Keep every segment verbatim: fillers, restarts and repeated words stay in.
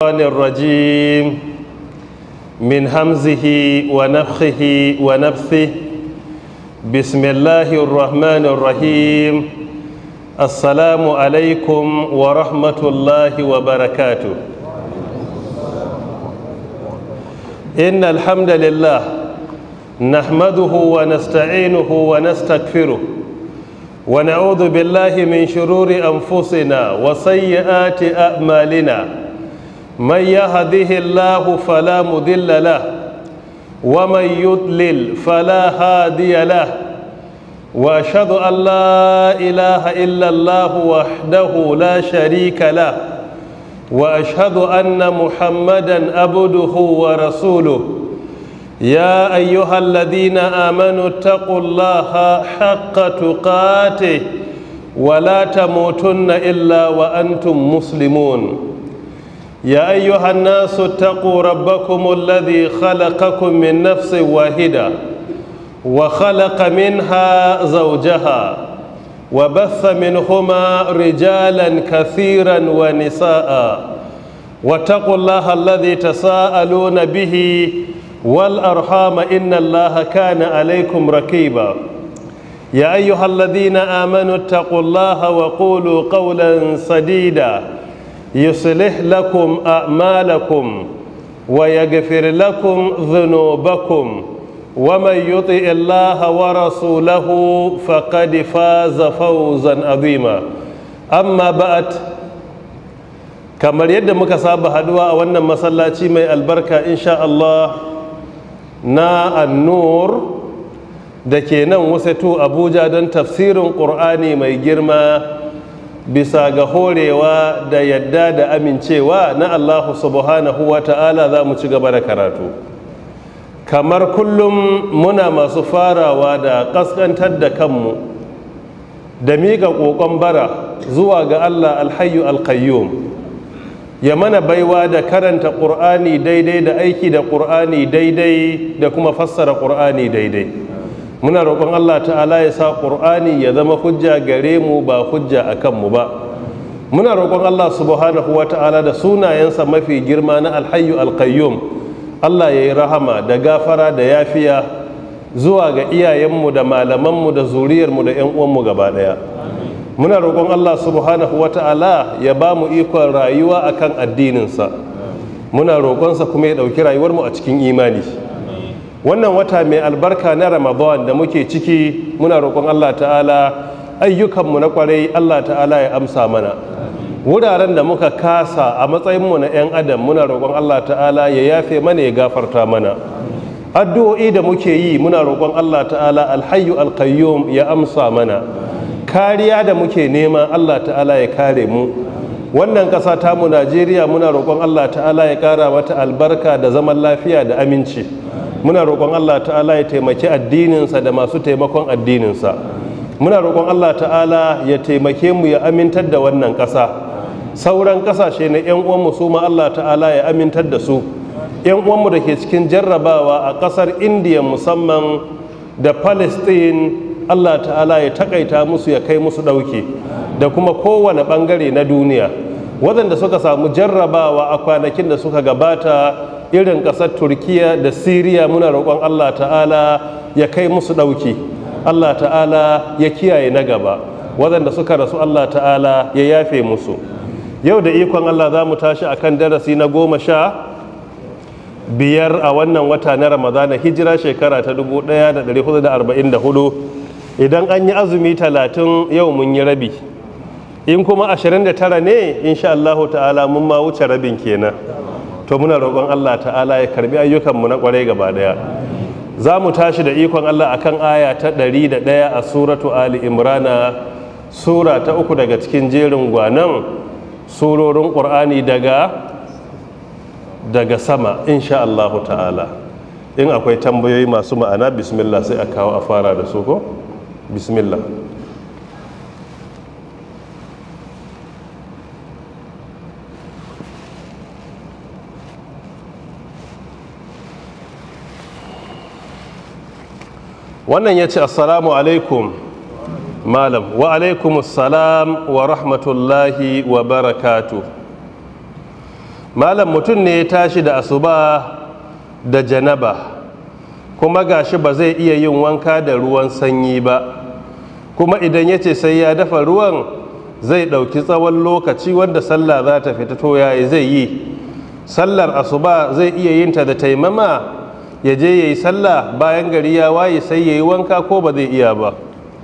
الرجيم من همزه ونفخه ونفثه. بسم الله الرحمن الرحيم. السلام عليكم ورحمة الله وبركاته. إن الحمد لله نحمده ونستعينه ونستغفره ونعوذ بالله من شرور أنفسنا وسيئات أعمالنا. من يهده الله فلا مضل له ومن يضلل فلا هادي له، وأشهد أن لا إله إلا الله وحده لا شريك له، وأشهد أن محمدا عبده ورسوله. يا أيها الذين آمنوا اتقوا الله حق تقاته ولا تموتن إلا وأنتم مسلمون. يا أيها الناس اتقوا ربكم الذي خلقكم من نفس واحدة وخلق منها زوجها وبث منهما رجالا كثيرا ونساء، واتقوا الله الذي تساءلون به والأرحام إن الله كان عليكم رقيبا. يا أيها الذين آمنوا اتقوا الله وقولوا قولا سديدا يصلح لكم أعمالكم ويغفر لكم ذنوبكم، ومن يطع الله ورسوله فقد فاز فوزا عظيما. أما بعد، kamar yadda muka saba haduwa a wannan masallaci mai albarka insha Allah na annur da ke nan wasatu Abuja don tafsirin ƙur'ani mai girma bisa ga horewa da yadda da amincewa na Allah subhanahu wa ta'ala za mu ci gaba da karatu. Kamar kullum muna masu farawa da ƙasƙantar da kanmu da miƙa ƙoƙon bara zuwa ga Allah alhayyu alqayyum ya mana baiwa da karanta ƙur'ani daidai da aiki da ƙur'ani daidai da kuma fassara ƙur'ani daidai. Muna roƙon Allah ta'ala ya sa ƙur'ani ya zama hujja gare mu ba hujja a kanmu ba. Muna roƙon Allah subhanahu wa ta'ala da sunayensa mafi girma na alhayyu alqayyum Allah ya yi rahama da gafara da yafiya zuwa ga iyayenmu da malamanmu da zuriyarmu da 'yan uwanmu gaba ɗaya. Muna roƙon Allah subhanahu wa ta'ala ya ba mu ikon rayuwa akan addininsa. Muna roƙonsa kuma ya ɗauki rayuwarmu a cikin imani. Wannan wata mai albarka na Ramadan da muke ciki, muna roƙon Allah ta'ala ayyukanmu na ƙwarai Allah ta'ala ya amsa mana. Wuraren da muka kasa a matsayinmu na 'yan adam, muna roƙon Allah ta'ala ya yafe mana ya gafarta mana. Addu'o'i da muke yi muna roƙon Allah ta'ala alhayyu alqayyum ya amsa mana. Kariya da muke nema Allah ta'ala ya kare mu. Wannan ƙasa tamu Najeriya muna roƙon Allah ta'ala ya ƙara mata albarka da zaman lafiya da aminci. Muna roƙon Allah ta'ala ya taimaki addininsa da masu taimakon addininsa. Muna roƙon Allah ta'ala ya taimake mu ya amintar da wannan ƙasa. Sauran ƙasashe na 'yan uwanmu su ma Allah ta'ala ya amintar da su. 'Yan uwanmu da ke cikin jarrabawa a ƙasar Indiya musamman da Palestine, Allah ta'ala ya takaita musu ya kai musu ɗauki, da kuma kowane ɓangare na duniya. Waɗanda suka samu jarrabawa a kwanakin da suka gabata irin ƙasar Turkiya da Siriya, muna roƙon Allah ta'ala ya kai musu ɗauki. Allah ta'ala ya kiyaye na gaba. Waɗanda suka rasu Allah ta'ala ya yafe musu. Yau da ikon Allah za mu tashi akan darasi na goma sha biyar a wannan wata na Ramadana, hijira shekara ta dubu ɗaya da ɗari hudu da arba'in da hudu. Idan an yi azumi talatin yau mun yi rabi, in kuma ashirin da tara ne insha Allahu ta'ala mun ma wuce rabin kenan. To muna roƙon Allah ta'ala ya karbi ayyukanmu na ƙwarai gaba ɗaya. Za mu tashi da ikon Allah akan aya ta ɗari da ɗaya a suratu Ali Imrana, sura ta uku daga cikin jerin gwanan surorin ƙur'ani daga daga sama insha Allahu ta'ala. In akwai tambayoyi masu ma'ana bismillah sai a kawo a fara da su ko? Bismillah. Wannan ya ce assalamu alaikum malam. Wa alaikumus salam wa rahmatullahi wa barakatuh. malam mutum ne ya tashi da asuba da janaba kuma gashi ba zai iya yin wanka da ruwan sanyi ba, kuma idan ya ce sai ya dafa ruwan zai ɗauki tsawon lokaci wanda sallah za ta fita, to yayi zai yi? Sallar asuba zai iya yin ta da taimama ya je ya yi sallah bayan gari ya waye sai ya yi wanka, ko ba zai iya ba?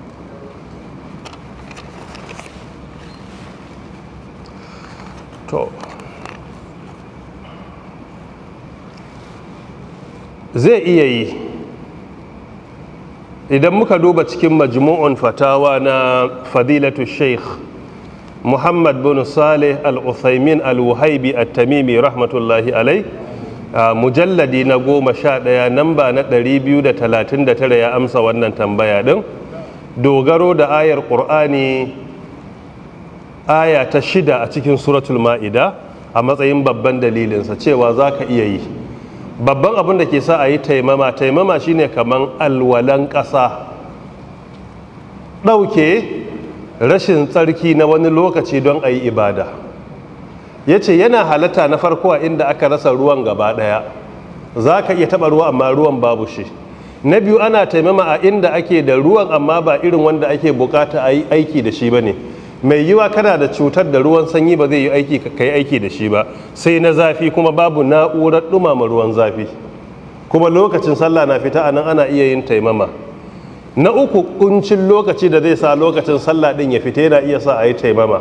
To zai iya yi idan muka duba cikin majmu'un fatawa na fadilatu sheikh muhammad bin salih al-uthaymin al-wuhaibi at-tamimi rahmatullahi alai, a mujalladi na goma sha ɗaya namba na ɗari biyu da talatin da tara ya amsa wannan tambaya ɗin, dogaro da ayar ƙur'ani aya ta shida a cikin suratul ma'ida a matsayin babban dalilinsa cewa za ka iya yi. Babban abin da ke sa a yi taimama, taimama shine kaman alwalan ƙasa, ɗauke rashin tsarki na wani lokaci don a yi ibada. Ya ce yana halatta na farko a inda aka rasa ruwan gaba ɗaya, za ka iya taɓa ruwa amma ruwan babu shi. Na biyu ana taimama a inda ake da ruwan amma ba irin wanda ake bukata a yi aiki da shi ba ne. Mai yiwa kana da cutar da ruwan sanyi ba zai yi aiki ka yi aiki da shi ba, sai na zafi kuma babu na'urar ɗumama ruwan zafi, kuma lokacin sallah na fita a nan ana iya yin taimama. Na uku kuncin lokaci da zai sa lokacin sallah ɗin ya fita yana iya sa a yi taimama,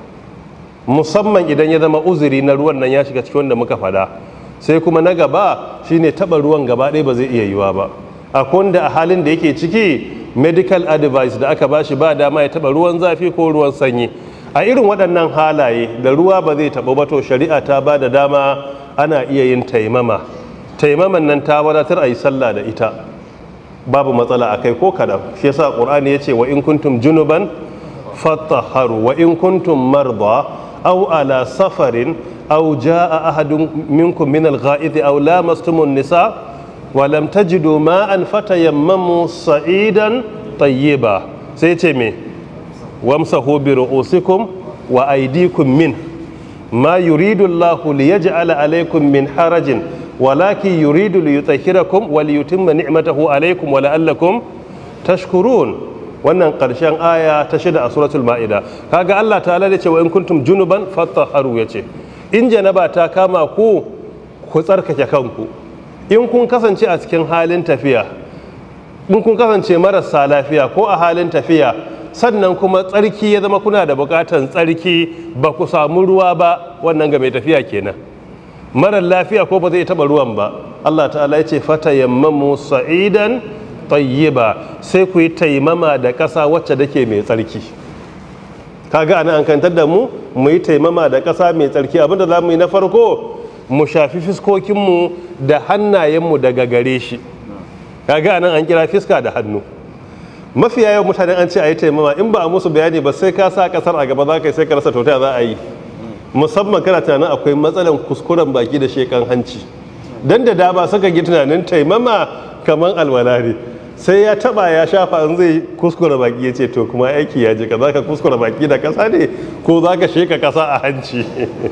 musamman idan ya zama uzuri na ruwan nan ya shiga cikin wanda muka faɗa. Sai kuma na gaba shine taɓa ruwan gaba ɗaya ba zai iya yiwa ba, akwai wanda a halin da yake ciki medical advice da aka bashi ba dama ya taba ruwan zafi ko ruwan sanyi. A irin waɗannan halaye da ruwa ba zai taɓa ba, to shari'a ta ba da dama ana iya yin taimama. Taimaman nan ta wadatar a yi sallah da ita, babu matsala a kai ko kaɗan. Shi yasa ƙur'ani ya ce wa in kuntum junuban fattaharu wa in kuntum marda aw ala safarin aw jaa ahadun minkum min al-gha'iti aw lamastumun nisa walam tajidu ma'an fatayammamu sa'idan tayyiba, sai ce me wamsahu bi ru'usikum wa aydikum min ma yuridu Allahu liyaj'ala alaykum min harajin walakin yuridu liyutahhirakum wa liyutimma ni'matahu alaykum wa la'allakum tashkurun. Wannan karshen aya ta shida a suratul ma'ida. Kaga Allah ta'ala ya ce wa in kuntum junuban fatahharu, yace in janaba ta kama ku ku tsarkake kanku. In kun kasance a cikin halin tafiya, in kun kasance marasa lafiya ko a halin tafiya, sannan kuma tsarki ya zama kuna da bukatan tsarki ba ku samu ruwa ba, wannan ga mai tafiya kenan. Marar lafiya ko ba zai taba ruwan ba, Allah ta'ala ya ce fatayammamu sa'idan tayyiba, sai ku yi taimama da ƙasa wacce dake mai tsarki. Kaga ana an kantar da mu mu yi taimama da ƙasa mai tsarki. Abinda za mu yi na farko, mu shafi fiskokinmu da hannayenmu daga gare shi. Kaga anan an kira fiska da hannu. Mafiya yawan mutane an ce a yi taimama, in ba a musu bayani ba sai ka sa kasar a gaba za ka yi sai ka rasa tota za a yi, musamman kana tunanin akwai matsalan kuskuren baki da shekan hanci. Dan da dama suka gi tunanin taimama kamar alwala ne, sai ya taba ya shafa in zai kuskura baki ya ce to kuma aiki ya jika, za ka kuskura baki da kasa ne ko za ka sheka kasa a hanci.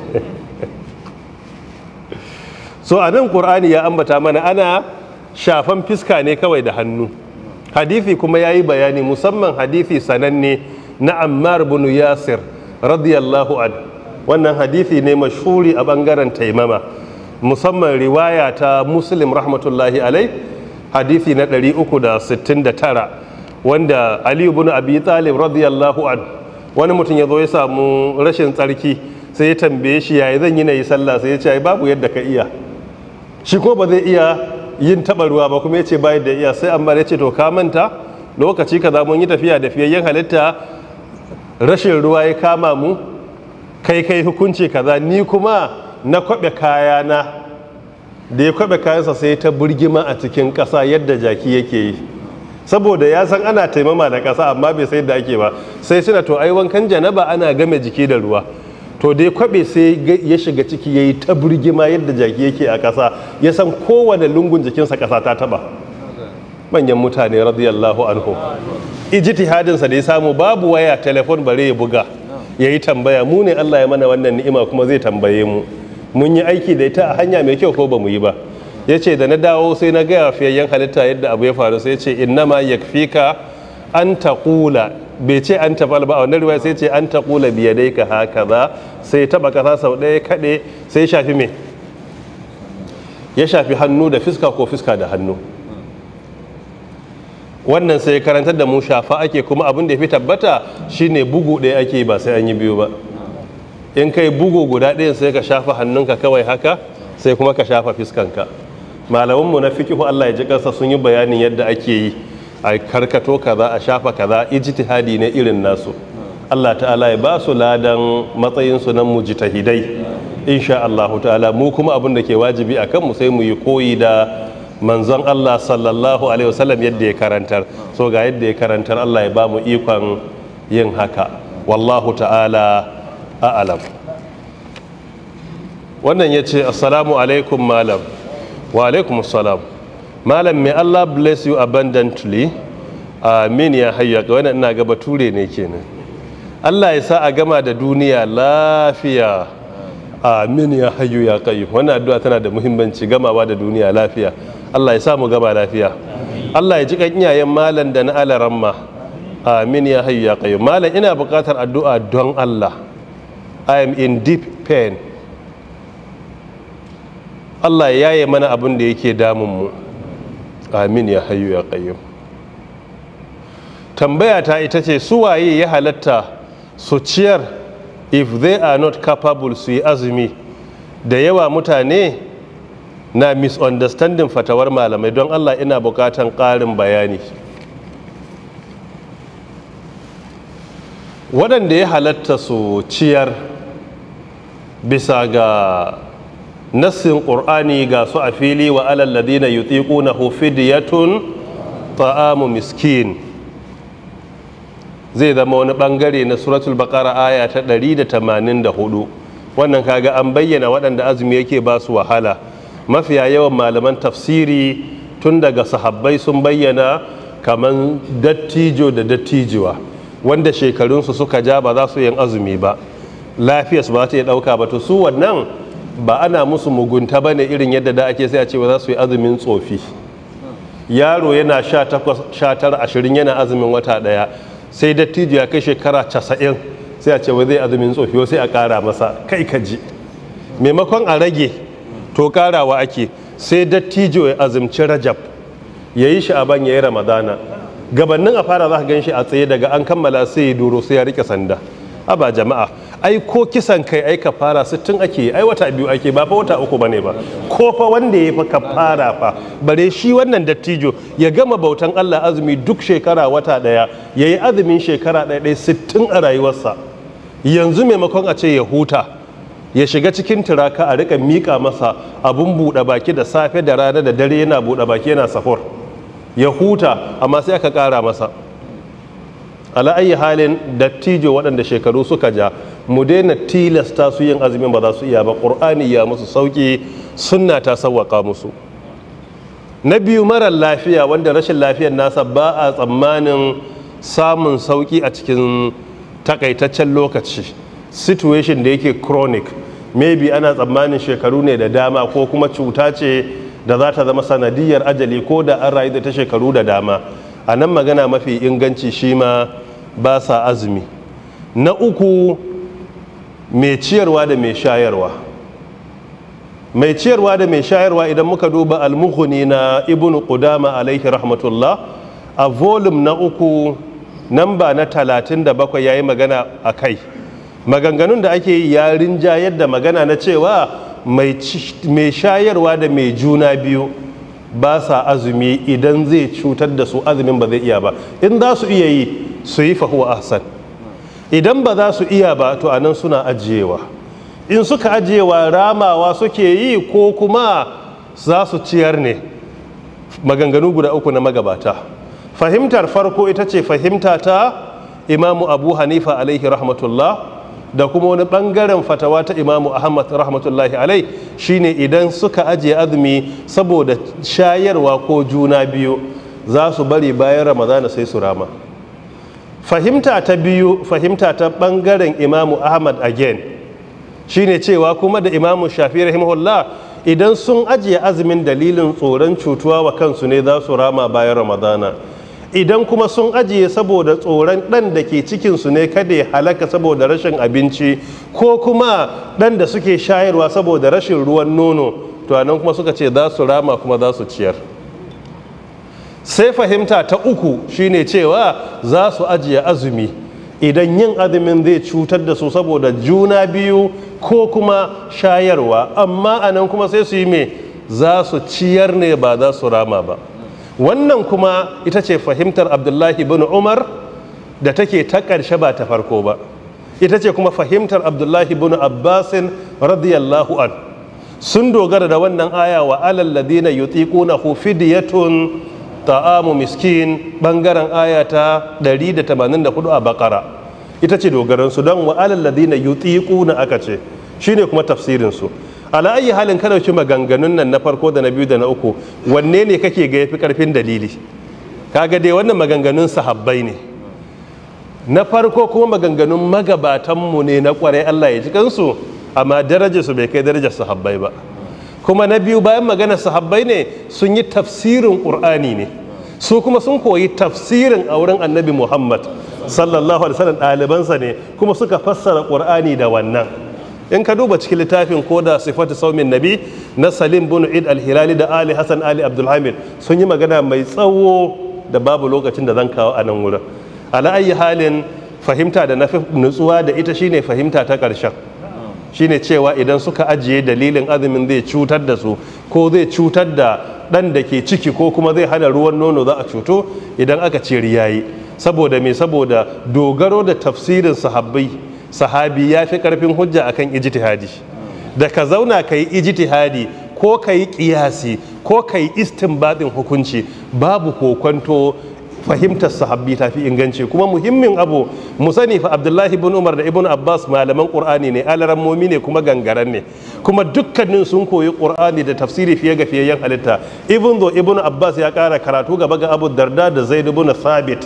So a nan ƙur'ani ya ambata mana ana shafan fiska ne kawai da hannu. Hadithi kuma ya yi bayani, musamman hadithi sananne na Ammar bin Yasir radiyallahu an. Wannan hadithi ne mashhuri a ɓangaren taimama, musamman riwaya ta Muslim rahmatullahi alai, hadithi na ɗari uku da sittin da tara, wanda Ali bin Abi Talib radiyallahu an, wani mutum ya zo ya samu rashin tsarki sai ya tambaye shi yayi zan yi na yi sallah, sai ya ce babu yadda ka iya. Shi ko ba zai iya yin taɓa ruwa ba, kuma ya ce bayan da iya. Sai amma ya ce to ka manta lokaci kaza mun yi tafiya da fiyayyen halitta, rashin ruwa ya kama mu, kai kai hukunci kaza, ni kuma na kwaɓe kayana. Da ya kwaɓe kayansa sai ta burgima a cikin ƙasa yadda jaki yake yi, saboda ya san ana taimama da ƙasa amma bai sai da ake ba. Sai suna to ai wankan janaba ana game jiki da ruwa, to dai kwabe sai ya shiga ciki ya yi ta burgima yadda jaki yake a ƙasa, ya san kowane lungun jikinsa ƙasa ta taba. Manyan mutane radiyallahu anhu, ijtihadinsa da ya samu, babu waya telefon bare ya buga ya yi tambaya. Mu ne Allah ya mana wannan ni'ima kuma zai tambaye mu. mun yi aiki da ita a hanya mai kyau ko ba mu yi ba. Ya ce da na dawo sai na gaya fiyayyen halitta yadda abu ya faru, sai ya ce innama yakfika an taqula, bai ce an tafal ba a wannan riwaya sai ce an taqula biyadaika hakaza, sai taba kasa sau ɗaya kaɗe sai shafi me, ya shafi hannu da fiska ko fiska da hannu. Wannan sai karantar da mu shafa ake, kuma abin da ya fi tabbata shine bugu ɗaya ake ba sai an yi biyu ba. In kai bugu guda ɗayan sai ka shafa hannunka kawai haka, sai kuma ka shafa fiskanka. Malamanmu na fikihu Allah ya ji kansa sun yi bayanin yadda ake yi, a karkato kaza a shafa kaza, ijtihadi ne irin nasu. Allah ta'ala ya ba su ladan matsayinsu na mujtahidai insha Allah ta'ala. Mu kuma abin da ke wajibi a kanmu sai mu yi koyi da manzon Allah sallallahu alaihi wasallam yadda ya karantar. So ga yadda ya karantar, Allah ya ba mu ikon yin haka. Wallahu ta'ala a'lam. Wannan ya ce assalamu alaikum malam. Wa alaikum assalam. Malam, may Allah bless you abundantly. Amin ya hayya. Wannan ina ga bature ne kenan. Allah ya sa a gama da duniya lafiya. Amin ya hayyu ya qayyum. Wannan addu'a tana da muhimmanci, gamawa da duniya lafiya. Allah ya sa mu gama lafiya. Allah ya ji kan iyayen malam da na alaramma. Amin ya hayyu ya qayyum. Malam, ina buƙatar addu'a don Allah. I am in deep pain. Allah ya yaye mana abin da yake damun mu. Amin ya hayyu ya qayyum. Tambaya ta ita ce, su waye ya halatta su ciyar if they are not capable su yi azumi? Da yawa mutane na misunderstanding fatawar malamai, don Allah ina bukatan ƙarin bayani. Waɗanda ya halatta su ciyar bisa ga nassin ƙur'ani ga su a fili, wa alal ladina yutiqunahu fidyatun ta'amu miskin, zai zama wani bangare na suratul baqara aya ta ɗari da tamanin da hudu. Wannan kaga an bayyana waɗanda azumi yake ba su wahala. Mafiya yawan malaman tafsiri tun daga sahabbai sun bayyana kaman dattijo da dattijuwa wanda shekarunsu suka ja ba za su yin azumi ba, lafiyarsu ba ta yi ɗauka ba, to su wannan ba ana musu mugunta ba ne irin yadda da ake sai a ce ba za su yi azumin tsofi. Yaro yana sha takwas sha tara ashirin yana azumin wata ɗaya, sai dattijo ya kai shekara casa'in sai a ce wai zai azumin tsofi, sai a ƙara masa. Kai ka ji, maimakon a rage to ƙarawa ake. Sai dattijo ya azumci rajab, ya yi sha'aban, ya yi ramadana, gabanin a fara za ka gan shi a tsaye, daga an kammala sai ya duro sai ya rike sanda. Aba jama'a, ai ko kisan kai ai kafara sittin ake, ai wata biyu ake, ba fa wata uku bane ba. Ko fa wanda ya fa kafara fa, bare shi wannan dattijo ya gama bautan Allah azumi duk shekara wata daya, yayi azumin shekara daya daya sittin a rayuwarsa. Yanzu maimakon a ce ya huta, ya shiga cikin turaka a rika mika masa abun buɗe baki da safe da rana da dare, yana buɗe baki yana sahur, ya huta, amma sai aka ƙara masa. Ala ayi halin, dattijo waɗanda shekaru suka ja, mu daina tilasta su yin azumin ba za su iya ba. Ƙur'ani ya musu sauƙi, sunna ta sauwaƙa musu. Na biyu, marar lafiya wanda rashin lafiyar nasa ba a tsammanin samun sauƙi a cikin takaitaccen lokaci, situation da yake chronic, maybe ana tsammanin shekaru ne da dama, ko kuma cuta ce da za ta zama sanadiyar ajali ko da an rayu da ta shekaru da dama. A nan magana mafi inganci shi ma ba sa azumi. Na uku, mai ciyarwa da mai shayarwa. Mai ciyarwa da mai shayarwa idan muka duba al-mughni na ibn qudama alaihi rahmatullah, a volume na uku namba na talatin da bakwai yayi magana a kai. Maganganun da ake yi ya rinjayar da magana na cewa mai shayarwa da mai juna biyu ba sa azumi idan zai cutar da su, azumin ba zai iya ba. In za su iya yi su yi fahuwa ahsan, idan ba za su iya ba to anan suna ajiyewa. In suka ajiyewa ramawa suke yi ko kuma za su ciyar ne. Maganganu guda uku na magabata. Fahimtar farko ita ce fahimta ta Imamu Abu Hanifa alaihi rahmatullah, da kuma wani bangaren fatawa ta Imamu Ahmad rahmatullahi alai, shine idan suka ajiye azumi saboda shayarwa ko juna biyu za su bari bayan Ramadana sai su rama. Fahimta ta biyu, fahimta ta bangaren Imamu Ahmad again, shine cewa kuma da imamu shafi rahimahullah idan sun ajiye azumin dalilin tsoron cutuwa wa kansu ne za su rama bayan ramadana, idan kuma sun ajiye saboda tsoron ɗan da ke cikinsu ne kada ya halaka saboda rashin abinci, ko kuma ɗan da suke shayarwa saboda rashin ruwan nono, to anan kuma suka ce za su rama kuma za su ciyar. Sai fahimta ta uku shine cewa za su ajiye azumi idan yin azumin zai cutar da su saboda juna biyu ko kuma shayarwa, amma anan kuma sai su yi me, za su ciyar ne ba za su rama ba. Wannan kuma ita ce fahimtar Abdullahi bin Umar da take ta ƙarshe ba ta farko ba, ita ce kuma fahimtar Abdullahi bin Abbasin radiyallahu an. Sun dogara da wannan aya wa alal ladina yutiqunahu fidyatun ta'amu miskin, bangaren aya ta ɗari da tamanin da hudu a Bakara, ita ce dogaransu, don wa alal ladina yutiquna aka ce, shine kuma tafsirinsu. Ala ayi halin ka dauki maganganun nan na farko da na biyu da na uku, wanne ne kake ga yafi karfin dalili? Kaga dai wannan maganganun sahabbai ne, na farko kuma maganganun magabatanmu ne na kwarai, Allah ya ji kansu, amma darajarsu bai kai darajar sahabbai ba. Kuma na biyu bayan maganar sahabbai ne sun yi tafsirin ƙur'ani ne, su kuma sun koyi tafsirin a wurin annabi Muhammad sallallahu alaihi wasallam, ɗalibansa ne kuma suka fassara ƙur'ani da wannan. In ka duba cikin littafin koda sifatu saumin nabi na Salim bin Id al-Hilali da Ali Hassan Ali Abdulhamid sun yi magana mai tsawo da babu lokacin da zan kawo a nan wurin. Ala ayi halin fahimta da na fi nutsuwa da ita shine fahimta ta ƙarshen, shine cewa idan suka ajiye dalilin azumin zai cutar da su ko zai cutar da ɗan da ke ciki ko kuma zai hana ruwan nono za a cuto, idan aka ce riyayi. Saboda me? Saboda dogaro da tafsirin sahabbai, sahabi ya fi karfin hujja akan ijtihadi. Da ka zauna ka yi ijtihadi ko ka yi kiyasi ko ka yi istinbadin hukunci, babu kokwanto fahimtar sahabbi ta fi inganci. Kuma muhimmin abu mu sani fa Abdullahi ibn Umar da Ibn Abbas malaman Qur'ani ne, alarammomi ne kuma gangaran ne, kuma dukkanin sun koyi Qur'ani da tafsiri fiye ga fiyayyen halitta. Ibn zo Ibn Abbas ya kara karatu gaba ga Abu Darda da Zaid ibn Thabit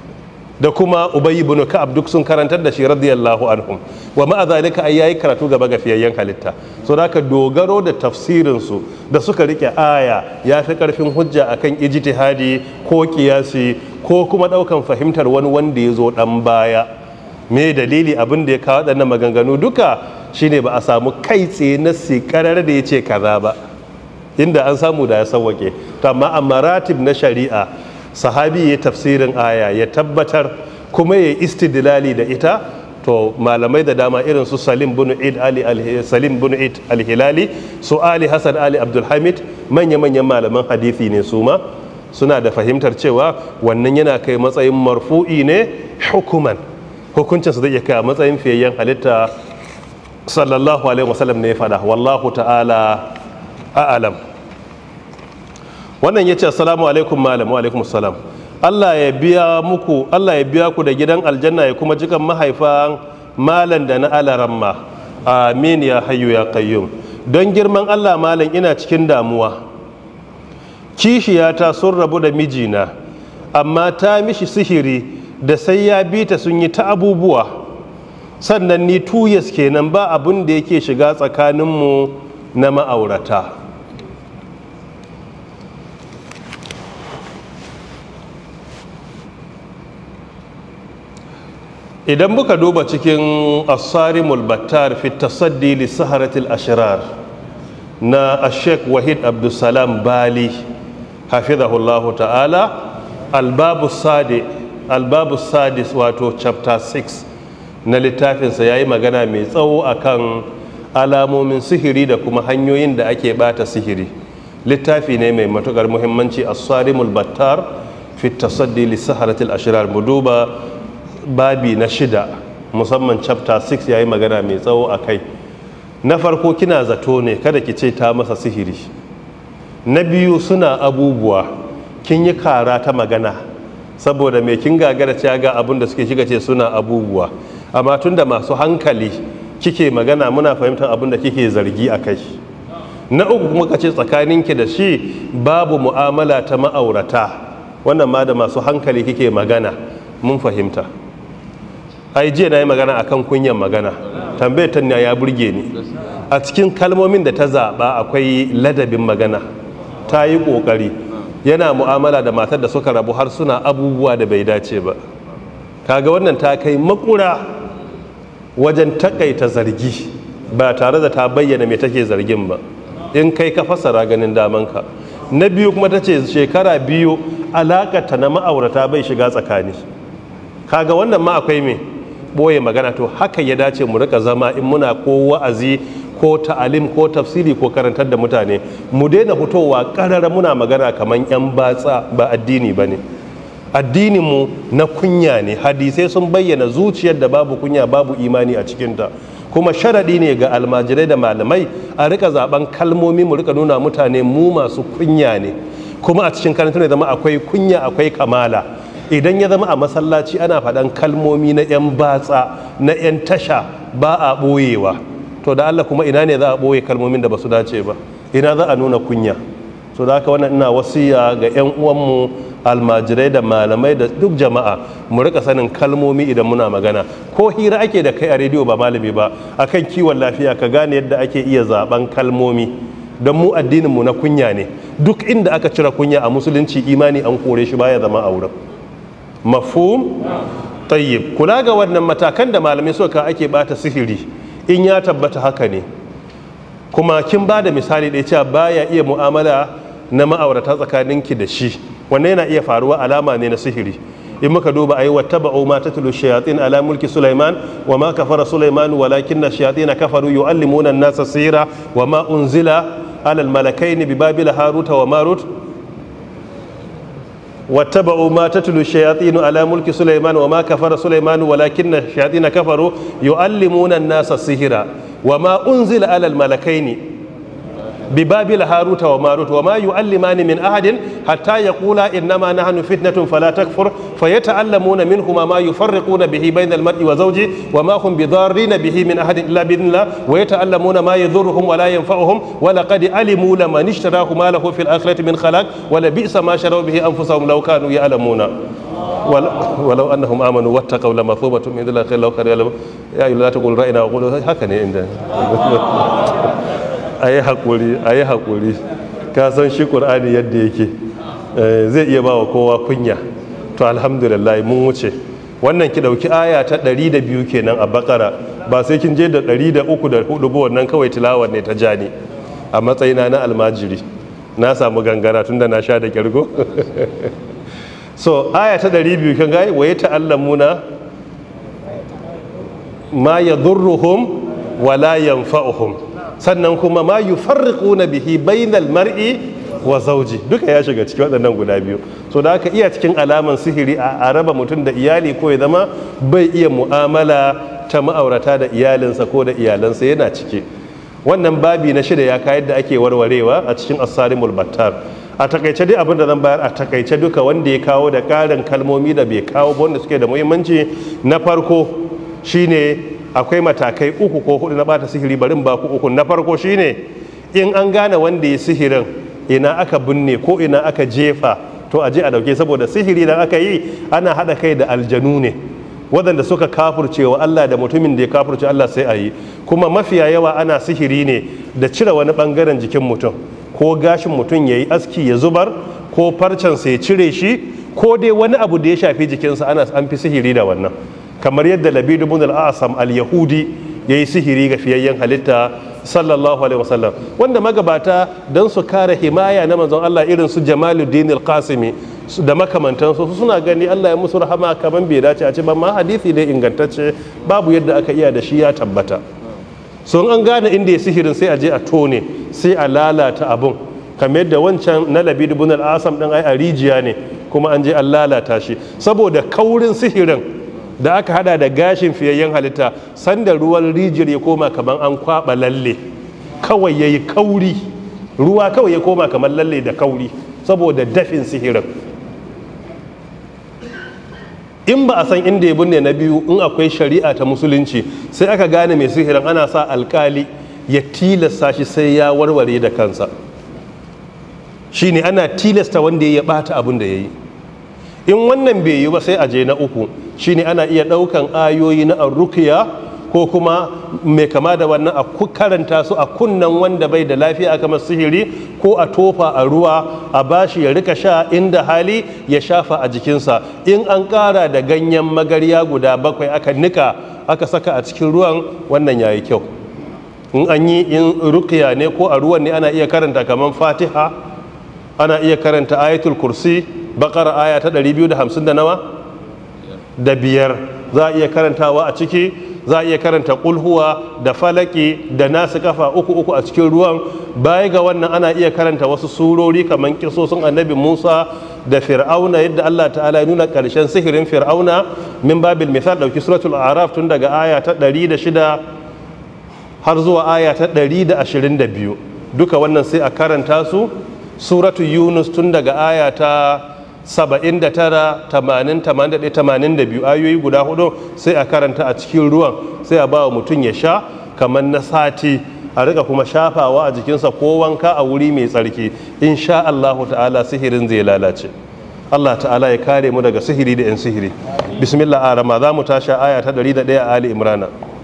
da kuma Ubay ibn Ka'ab, duk sun karantar da shi radiyallahu anhum, wa ma'a zalika ai yayi karatu gaba ga fiyayyen halitta. So da ka dogaro da tafsirin su da suka rike aya ya fi karfin hujja akan ijtihadi ko kiyasi ko kuma daukan fahimtar wani wanda ya zo dan baya. Me dalili abin da ya kawo waɗannan maganganu duka shine ba a samu kai tsaye na sikarar da ya ce kaza ba, inda an samu da ya sawwake. To amma a maratib na shari'a sahabi ya tafsirin aya ya tabbatar kuma ya istidlali da ita, to malamai da dama irin su Salim bin Id Ali Salim bin Id al-Hilali, su Ali Hassan Ali Abdulhamid, manya-manyan malaman hadisi ne, su ma suna da fahimtar cewa wannan yana kai matsayin marfu'i ne hukuman, hukuncin su zai iya kai a matsayin fiyayyen halitta sallallahu alaihi wasallam ne ya fada. Wallahu ta'ala a'lam. Wannan ya ce assalamu alaikum malam. Wa alaikum assalam. Allah ya biya muku, Allah ya biya ku da gidan aljanna ya kuma jikan mahaifan malam da na alaramma, amin ya hayyu ya qayyum. Don girman Allah malam, ina cikin damuwa, kishiyata sun rabu da mijina amma ta mishi sihiri da sai ya bi ta sun yi ta abubuwa, sannan ni two years kenan ba abin da yake shiga tsakaninmu na ma'aurata. Idan muka duba cikin asarimul battar fi tasaddi li saharatil ashrar na Sheikh Wahid Abdulsalam Bali hafizahullahu ta'ala, albabu sadi albabu sadis wato chapter six na littafinsa ya yi magana mai tsawo akan alamomin sihiri da kuma hanyoyin da ake bata sihiri. Littafi ne mai matukar muhimmanci, asarimul battar fi tasaddi li saharatil ashrar. Mu duba babi na shida, musamman chapter six ya yi magana mai tsawo a kai. Na farko, kina zato ne, kada ki ce ta masa sihiri. Na biyu, suna abubuwa, kin yi kara ta magana saboda mai kin gagara ce ga abin da suke shiga ce suna abubuwa, amma tun da masu hankali kike magana muna fahimtar abin da kike zargi a kai. Na uku kuma ka ce tsakaninki da shi babu mu'amala ta ma'aurata, wannan ma da masu hankali kike magana mun fahimta. ai jiya na yi magana akan kunyan magana, tambayar ta ya burge ni. A cikin kalmomin da ta zaɓa akwai ladabin magana, ta yi ƙoƙari. Yana mu'amala da matar da suka rabu har suna abubuwa da bai dace ba. Kaga wannan ta kai makura wajen takaita zargi ba tare da ta bayyana me take zargin ba, in kai ka fassara ganin damanka. Na biyu kuma ta ce shekara biyu alakata na ma'aurata bai shiga tsakani. Kaga wannan ma akwai me boye magana. To haka ya dace mu rika zama in muna ko wa'azi ko ta'alim ko tafsiri ko karantar da mutane, mu daina fitowa karara muna magana kamar yan batsa. Ba addini bane. Addinin mu na kunya ne. Hadisai sun bayyana zuciyar da babu kunya babu imani a cikinta. Kuma sharadi ne ga almajirai da malamai a rika zaben kalmomi mu rika nuna mutane mu masu kunya ne, kuma a cikin karantar ne zama akwai kunya akwai kamala. Idan ya zama a masallaci ana faɗan kalmomi na 'yan batsa na 'yan tasha ba a ɓoyewa, to da Allah kuma ina ne za a ɓoye kalmomin da ba su dace ba, ina za a nuna kunya. So da haka wannan ina wasiya ga 'yan uwanmu almajirai da malamai da duk jama'a mu rika sanin kalmomi idan muna magana. Ko hira ake da kai a rediyo ba malami ba akan kiwon lafiya, ka gane yadda ake iya zaben kalmomi, don mu addinin mu na kunya ne. Duk inda aka cire kunya a musulunci imani an kore shi baya zama a wurin. Mafhum? Tayyib. Kula ga wannan matakan da malamai suka ake bata sihiri, in ya tabbata haka ne, kuma kin ba da misali da cewa baya iya mu'amala na ma'aurata tsakaninki da shi, wannan yana iya faruwa, alama ne na sihiri. In muka duba ayi wattaba'u ma tatlu shayatin ala mulki Sulaiman wa ma kafara Sulaiman walakinna shayatin kafaru yu'allimuna an-nasa sihra wa ma unzila ala al-malakaini bi babila haruta wa marut wattaba'u ma tatlu shayatin ala mulki Sulaiman wa ma kafara Sulaiman walakinna shayatin kafaru yu'allimuna an-nasa sihra wa ma unzila ala al-malakaini ببابل هاروت وماروت وما يعلمان من أحد حتى يقولا إنما نحن فتنة فلا تكفر فيتعلمون منهما ما يفرقون به بين المرء وزوجه وما هم بضارين به من أحد إلا بإذن الله ويتعلمون ما يضرهم ولا ينفعهم ولقد علموا لمن اشتراه ما له في الآخرة من خلاق ولبئس ما شروا به أنفسهم لو كانوا يعلمون ولو أنهم آمنوا واتقوا لمثوبة من عند الله خير لو كانوا يعلمون يا أيها لا تقول رأينا وقولوا هكذا عندنا a yi haƙuri a yi haƙuri ka san shi ƙur'ani yadda yake zai iya ba wa kowa kunya. To alhamdulillah mun wuce wannan. Ki ɗauki aya ta ɗari da biyu kenan a bakara, ba sai kin je da ɗari da uku da hudu ba, wannan kawai tilawar ne ta jani a matsayina na almajiri. Na samu gangara tunda na sha da kirgo. So aya ta ɗari biyu kan gai wa ya ta'allamuna ma yadurruhum wala yanfa'uhum, sannan kuma ma yufarriquna bihi bainal mar'i wa zawji, duka ya shiga cikin waɗannan guda biyu. So da haka iya cikin alaman sihiri a raba mutum da iyali, ko ya zama bai iya mu'amala ta ma'aurata da iyalinsa ko da iyalansa, yana ciki. Wannan babi na shida ya kayar da ake warwarewa a cikin as-sarimul battar. A takaice dai abin da zan bayar a takaice duka, wanda ya kawo da ƙarin kalmomi da bai kawo ba wanda suke da muhimmanci. Na farko shine akwai matakai uku ko hudu na bata sihiri, barin ba ku uku. Na farko shine in an gane wanda ya sihirin ina aka binne ko ina aka jefa, to a je a dauke, saboda sihiri da aka yi ana hada kai da aljanu ne waɗanda suka kafurce wa Allah, da mutumin da ya kafurce Allah sai a yi. Kuma mafiya yawa ana sihiri ne da cire wani bangaren jikin mutum, ko gashin mutum ya yi aski ya zubar, ko farcensa ya cire shi, ko dai wani abu da ya shafi jikinsa, ana an fi sihiri da wannan. Kamar yadda Labid ibn al-Asam al-Yahudi yayi sihiri ga fiyayyen halitta sallallahu alaihi wasallam, wanda magabata don su kare himaya na manzon Allah irin su Jamaluddin al-Qasimi da makamantan su suna gani Allah ya musu rahama kaman bai dace a ce ba, ma hadisi dai ingantacce babu yadda aka iya da shi ya tabbata. So an gane inda ya sihirin sai a je a tone, sai a lalata abun, kamar yadda wancan na Labid ibn al-Asam din ai a rijiya ne, kuma an je an lalata shi saboda kaurin sihirin da aka hada da gashin fiyayyen halitta. Sanda ruwan rijiyar ya koma kamar an kwaba lalle, kawai ya yi kauri, ruwa kawai ya koma kamar lalle da kauri saboda dafin sihirin. In ba a san inda ya binne na biyu, in akwai shari'a ta musulunci, sai aka gane mai sihirin ana sa alkali ya tilasta shi sai ya warware da kansa. Shine ana tilasta wanda ya bata abin da ya yi. in wannan bai yi ba sai a je na uku, shine ana iya ɗaukan ayoyi na arrukiya ko kuma mai kama da wannan a karanta su a kunnan wanda bai da lafiya aka masa sihiri, ko a tofa a ruwa a bashi ya rika sha, inda hali ya shafa a jikinsa. In an ƙara da ganyen magarya guda bakwai aka nika aka saka a cikin ruwan, wannan yayi kyau. In an yi in rukiya ne ko a ruwan ne ana iya karanta kamar fatiha, ana iya karanta ayatul kursi, bakara aya ta ɗari biyu da hamsin da nawa da biyar za a iya karantawa a ciki. Za a iya karanta kulhuwa da falaki da nasu kafa uku uku a cikin ruwan. Baya ga wannan ana iya karanta wasu surori kamar kisosin annabi Musa da Fir'auna, yadda Allah ta'ala ya nuna ƙarshen sihirin Fir'auna. Min babil misal ɗauki suratul araf tun daga aya ta ɗari da shida har zuwa aya ta ɗari da ashirin da biyu, duka wannan sai a karanta su. Suratu Yunus tun daga aya ta saba'in da tara, tamanin, tamanin da ɗaya, tamanin da biyu, ayoyi guda hudu sai a karanta a cikin ruwan, sai a ba wa mutum ya sha kamar na sati, a rika kuma shafawa a jikinsa ko wanka a wuri mai tsarki. Insha Allahu ta'ala sihirin zai lalace. Allah ta'ala ya kare mu daga sihiri da 'yan sihiri. Bismillah arama za mu tashi aya ta ɗari da ɗaya a Ali Imrana.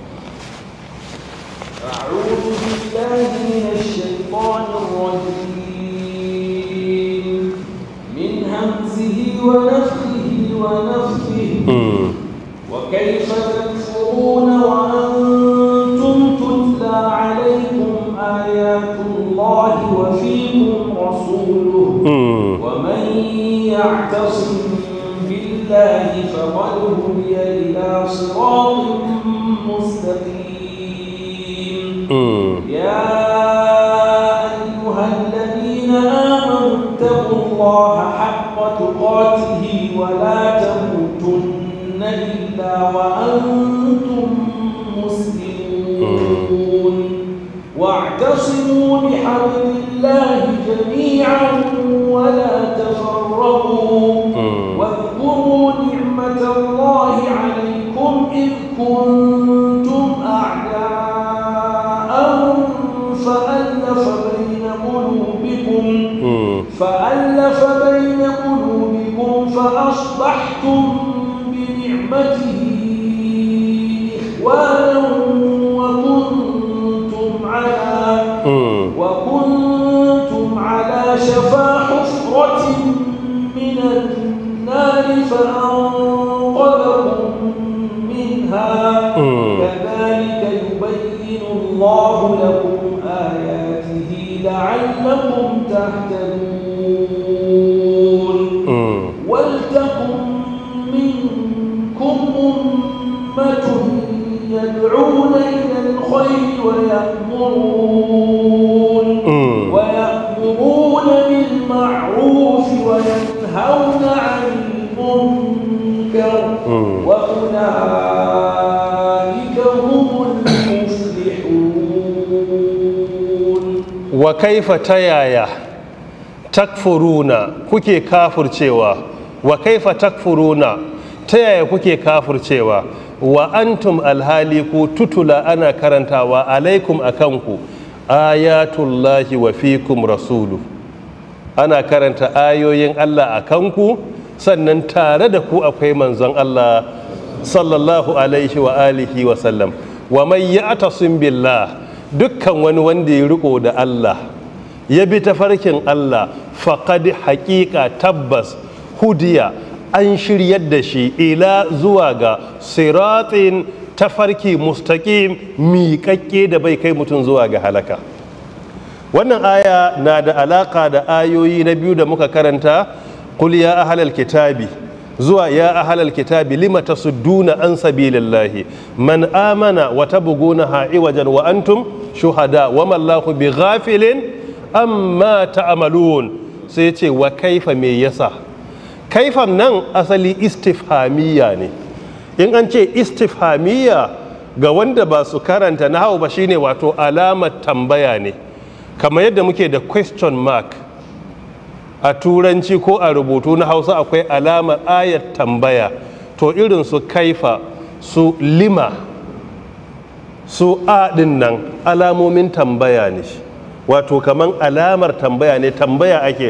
ونفخه ونفخه وكيف تكفرون وأنتم تتلى عليكم آيات الله وفيكم رسوله ومن يعتصم بالله فقد هدي إلى صراط مستقيم. يا أيها الذين آمنوا اتقوا الله حق تقاته ولا تموتن إلا وأنتم مسلمون واعتصموا بحبل الله جميعا ولا تفرقوا واذكروا نعمة الله عليكم إذ كنتم أعداء فألف بين قلوبكم فألف بين قلوبكم فأصبحتم بنعمته إخوانا وكنتم على وكنتم على شفا حفرة من النار فأنقذكم منها كذلك يبين الله لكم آياته لعلكم تهتدون. ولتكن منكم أمة يدعون إلى الخير ويأمرون ويأمرون بالمعروف وينهون عن المنكر وأولئك هم المفلحون. وكيف تيايا takfuruna kuke kafircewa, wa kaifa takfuruna ta yaya kuke kafircewa, wa antum alhali ku tutula ana karantawa alaikum akanku ayatullahi wa fikum rasulu, ana karanta ayoyin Allah akanku sannan tare da ku akwai manzon Allah sallallahu alaihi wa alihi wa sallam. Wa man ya'tasim billah, dukkan wani wanda ya riko da Allah ya bi tafarkin Allah, faƙad haƙiƙa tabbas hudiya an shiryar da shi ila zuwa ga siratin tafarki mustaƙim miƙaƙƙe da bai kai mutum zuwa ga halaka. Wannan aya na da alaƙa da ayoyi na biyu da muka karanta, qul ya ahlal kitabi zuwa ya ahlal kitabi lima tasudduna an sabilillahi man amana wa tabghuna ha'iwajan wa antum shuhada wa mallahu bighafilin amma ta'malun. Sai ce wa kaifa me yasa, kaifan nan asali istifhamiyya ne. In an ce istifhamiyya ga wanda ba su karanta nahwu ba shine wato alamar tambaya ne, kamar yadda muke da question mark a turanci ko a rubutu na Hausa akwai alamar ayat tambaya, to irin su kaifa, su lima, su a din nan alamomin tambaya ne, wato kaman alamar tambaya ne, tambaya ake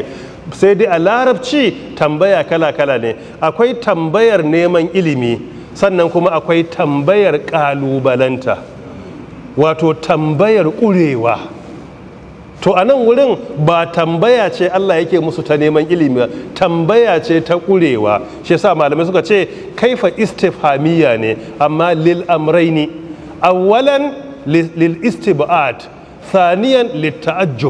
sai dai a larabci tambaya kala-kala ne. Akwai tambayar neman ilimi, sannan kuma akwai tambayar ƙalubalanta, wato tambayar ƙurewa. To a nan wurin ba tambaya ce Allah yake musu ta neman ilimi ba, tambaya ce ta ƙurewa. Shi yasa malamai suka ce kaifa istifhamiyya ne, amma lil amraini, awwalan lil istib'ad, thaniyan lit ta'ajjub.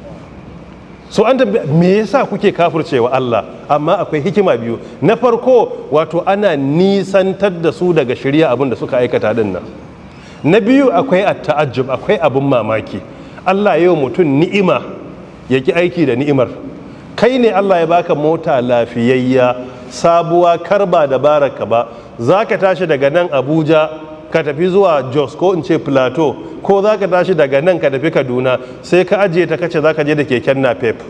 So an tabbata me yasa kuke kafircewa Allah, amma akwai hikima biyu. Na farko wato ana nisantar da su daga shirya abin da suka aikata din nan. Na biyu akwai at-ta'ajjub, akwai abin mamaki. Allah yau mutum ni'ima ya ki aiki da ni'imar. Kai ne Allah ya baka mota lafiyayya sabuwa karba da baraka ba, za ka tashi daga nan Abuja ka tafi zuwa Jos ko in ce Plateau, ko za ka tashi daga nan ka tafi Kaduna, sai ka ajiye ta kace za ka je da keken napep,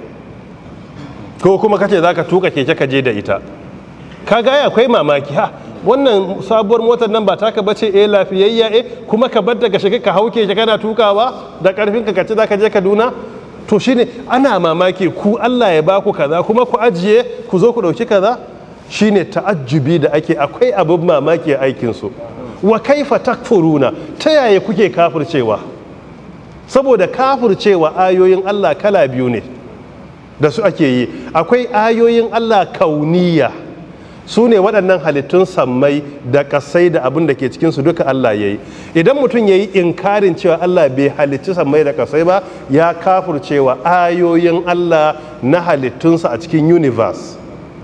ko kuma kace za ka tuka keke ka je da ita. Ka ga akwai mamaki, ha wannan sabuwar motar nan ba taka bace, eh lafiyayya, eh kuma ka bar daga shiga ka hauke shi kana tukawa da karfin ka kace zaka je Kaduna. To shine ana mamaki, ku Allah ya baku kaza kuma ku ajiye ku zo ku dauki kaza. Shine ta'ajjubi da ake, akwai abin mamaki a aikin su. Wa kaifa takfuruna, ta yaya kuke kafircewa? Saboda kafircewa ayoyin Allah kala biyu ne da su ake yi. Akwai ayoyin Allah kauniya, su ne waɗannan halittun sammai da ƙasai da abin da ke cikinsu duka Allah ya yi. Idan mutum ya yi inkarin cewa Allah bai halitti sammai da ƙasai ba, ya kafircewa ayoyin Allah na halittunsa a cikin universe.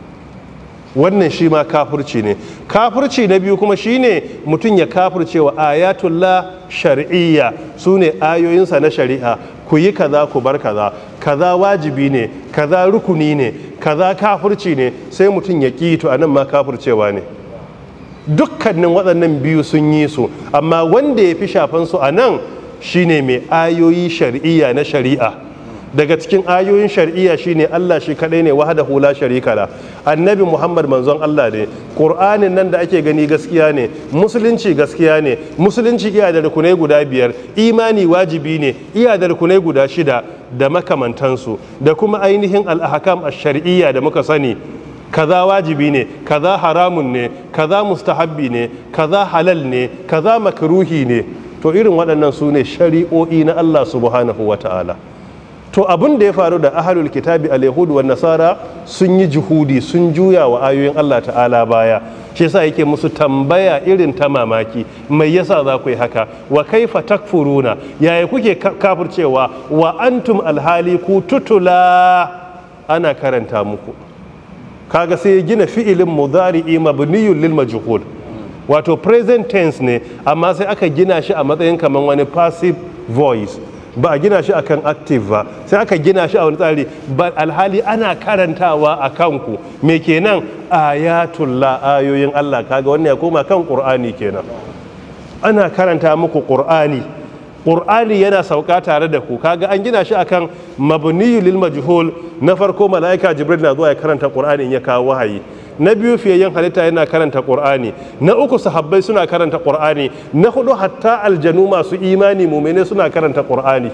Wannan shi ma kafirci ne. Kafirci na biyu kuma shine mutum ya kafircewa ayatullah shar'iyya, su ne ayoyinsa na shari'a. Ku yi kaza ku bar kaza, kaza wajibi ne, kaza rukuni ne, kaza kafirci ne, sai mutum ya ƙi, to anan ma kafircewa ne. Dukkanin waɗannan biyu sun yi su, amma wanda ya fi shafan su a nan shine mai ayoyi shar'iyya na shari'a. Daga cikin ayoyin shar'iyya shine Allah shi kadai ne wahdahu la sharika la. Annabi Muhammad manzon Allah ne. Qur'anin nan da ake gani gaskiya ne, musulunci gaskiya ne, musulunci iya da rukunai guda biyar, imani wajibi ne, iya da rukunai guda shida da makamantansu, da kuma ainihin al-ahkam ash-shar'iyya da muka sani. Kaza wajibi ne, kaza haramun ne, kaza mustahabbi ne, kaza halal ne, kaza makruhi ne. To irin waɗannan su ne shari'o'i na Allah subhanahu wa ta'ala. To abin da ya faru da ahlul kitabi al-yahud wa nasara, sun yi juhudi, sun juya wa ayoyin Allah ta'ala baya. Shi yasa yake musu tambaya irin ta mamaki, mai yasa za ku yi haka? Wa kaifa takfuruna, yaya kuke kafircewa? Wa antum alhali ku tutula, ana karanta muku. Kaga sai ya gina fi'ilin mudari'i mabniyun lil majhul, wato present tense ne, amma sai aka gina shi a matsayin kaman wani passive voice, ba a gina shi akan active ba, sai aka gina shi a wani tsari, ba alhali ana karantawa a kanku. Me kenan? Ayatullah, ayoyin Allah. Kaga wannan ya koma kan Qur'ani kenan. Ana karanta muku Qur'ani, Qur'ani yana sauka tare da ku. Kaga an gina shi akan mabniyul lil majhul. Na farko mala'ika Jibril na zuwa ya karanta Qur'ani in ya kawo wahayi. Na biyu fiyayyen halitta yana karanta Qur'ani. Na uku sahabbai suna karanta Qur'ani. Na hudu hatta aljanu masu imani mu'mine suna karanta Qur'ani.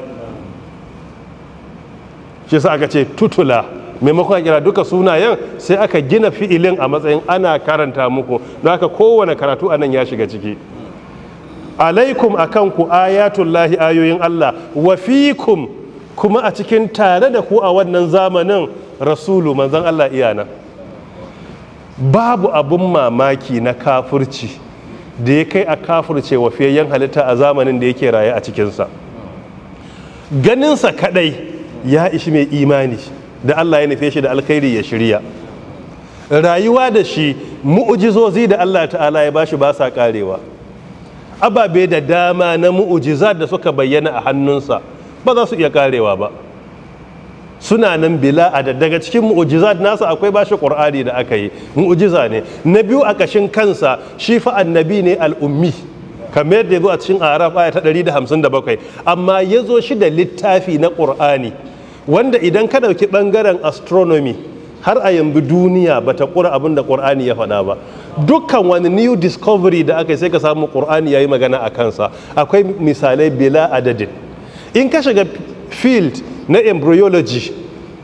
Shi yasa aka ce tutula, maimakon a kira duka sunayen sai aka gina fi'ilin a matsayin ana karanta muku, don haka kowane karatu anan ya shiga ciki. Alaikum akan ku ayatullahi, ayoyin Allah, wa fikum kuma a cikin tare da ku a wannan zamanin rasulu, manzon Allah iyana. Babu abun mamaki na kafirci da ya kai a kafirce wa fiyayyen halitta a zamanin da yake raye a cikinsa. Ganinsa kadai ya ishi mai imani da Allah ya nufe shi da alkhairi ya shirya. Rayuwa da shi, mu'ujizozi da Allah ta'ala ya bashi ba sa karewa. Ababe da dama na mu'ujizat da suka bayyana a hannunsa ba za su iya karewa ba, suna nan bila adad. Daga cikin mu'ujizat nasa akwai bashi Qur'ani da aka yi, mu'ujiza ne. Na biyu a kashin kansa, shi fa annabi ne al'ummi, kamar yadda ya zo a cikin Araf aya ta ɗari da hamsin da bakwai, amma ya zo shi da littafi na Qur'ani wanda idan ka ɗauki ɓangaren astronomy, har a yanzu duniya ba ta ƙura abin da ƙur'ani ya faɗa ba. Dukkan wani new discovery da aka yi sai ka samu ƙur'ani ya yi magana a kansa. Akwai misalai bila adadin. In ka shiga field na embryology,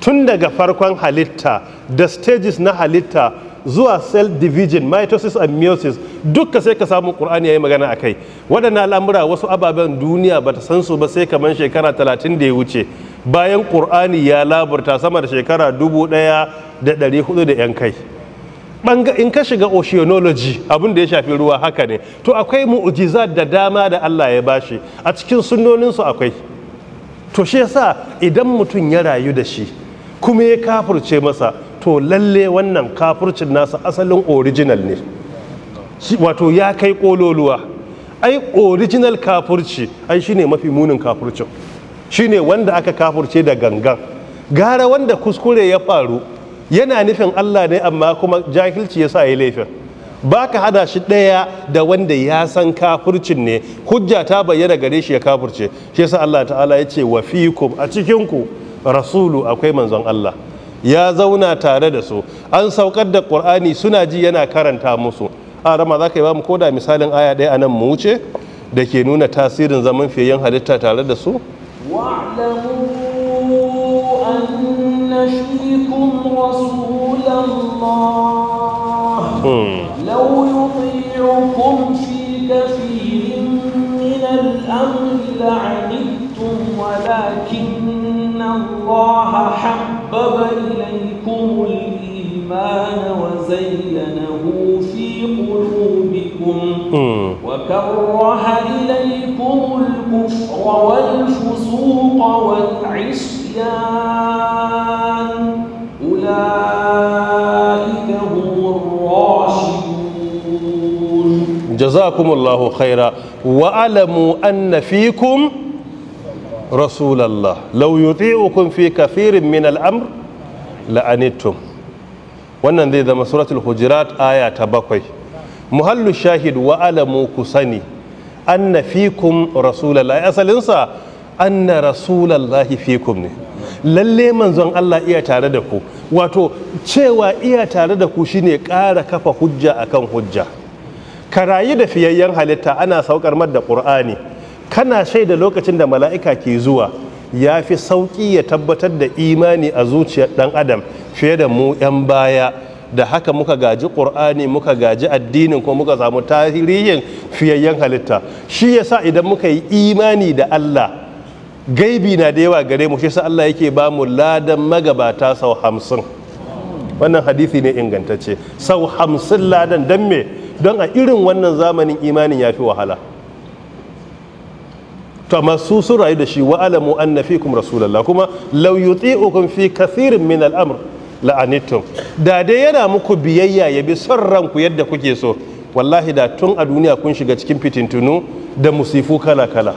tun daga farkon halitta da stages na halitta zuwa cell division, mitosis and meiosis, dukka sai ka samu Qur'ani yayi magana akai. Waɗannan al'amura wasu ababen duniya bata san su ba sai kaman shekara talatin da ya wuce, bayan Qur'ani ya laburta sama da shekara dubu ɗaya da ɗari hudu da yan kai. Banga in ka shiga oceanology, abin da ya shafi ruwa haka ne, to akwai mu'jizat da dama da Allah ya bashi a cikin sunnoninsu akwai. To shi yasa idan mutum ya rayu da shi kuma ya kafurce masa, to lalle wannan kafurcin nasa asalin original ne, wato ya kai kololuwa. Ai original kafurci ai shine mafi munin kafurcin, shine wanda aka kafurce da gangan. Gara wanda kuskure ya faru yana nufin Allah ne amma kuma jahilci ya sa ya laifin. Ba ka hada shi ɗaya da wanda ya san kafurcin ne, hujja ta bayyana gare shi ya kafurce. Shi yasa Allah ta'ala ya ce wa fikum, a cikinku rasulu, akwai manzon Allah ya zauna tare da su, an saukar da Qur'ani suna ji yana karanta musu. A rama za ka yi ba mu koda misalin aya ɗaya a nan mu wuce da ke nuna tasirin zaman fiyayyen halitta tare da su. واعلموا أن فيكم رسول الله لو يطيعكم في كثير من الأمر لعنتم ولكن الله حبب إليكم الإيمان وزينه في قلوبكم وكره إليكم الكفر والفسوق والعصيان أولئك هم الراشدون. جزاكم الله خيرا. وأعلموا أن فيكم رسول الله لو يطيعكم في كثير من الأمر لعنتم. wannan zai zama suratul hujurat aya ta bakwai. Muhallu shahid wa alamu kusani anna fikum rasulullahi, asalinsa anna rasulullahi fikum ne, lalle manzon Allah iya tare da ku. Wato cewa iya tare da ku shine ƙara kafa hujja akan hujja. Ka rayu da fiyayyen halitta, ana saukar da Qur'ani, kana shaida lokacin da mala'ika ke zuwa, ya fi sauƙi ya tabbatar da imani a zuciyar ɗan adam fiye da mu 'yan baya. Da haka muka gaji ƙur'ani, muka gaji addinin, ko muka samu tarihin fiyayyen halitta. Shi yasa idan muka yi imani da Allah, gaibi na da yawa gare mu, shi yasa Allah yake ba mu ladan magabata sau hamsin. Wannan hadisi ne ingantacce, sau hamsin ladan. Don me? Don a irin wannan zamanin imanin ya fi wahala. To amma su sun rayu da shi. Wa alamu anna fikum rasulullah, kuma law yuti'ukum fi kathirin min al-amr la'anittum. Da dai yana muku biyayya ya bi son ranku yadda kuke so, wallahi da tun a duniya kun shiga cikin fitintunu da musifu kala kala.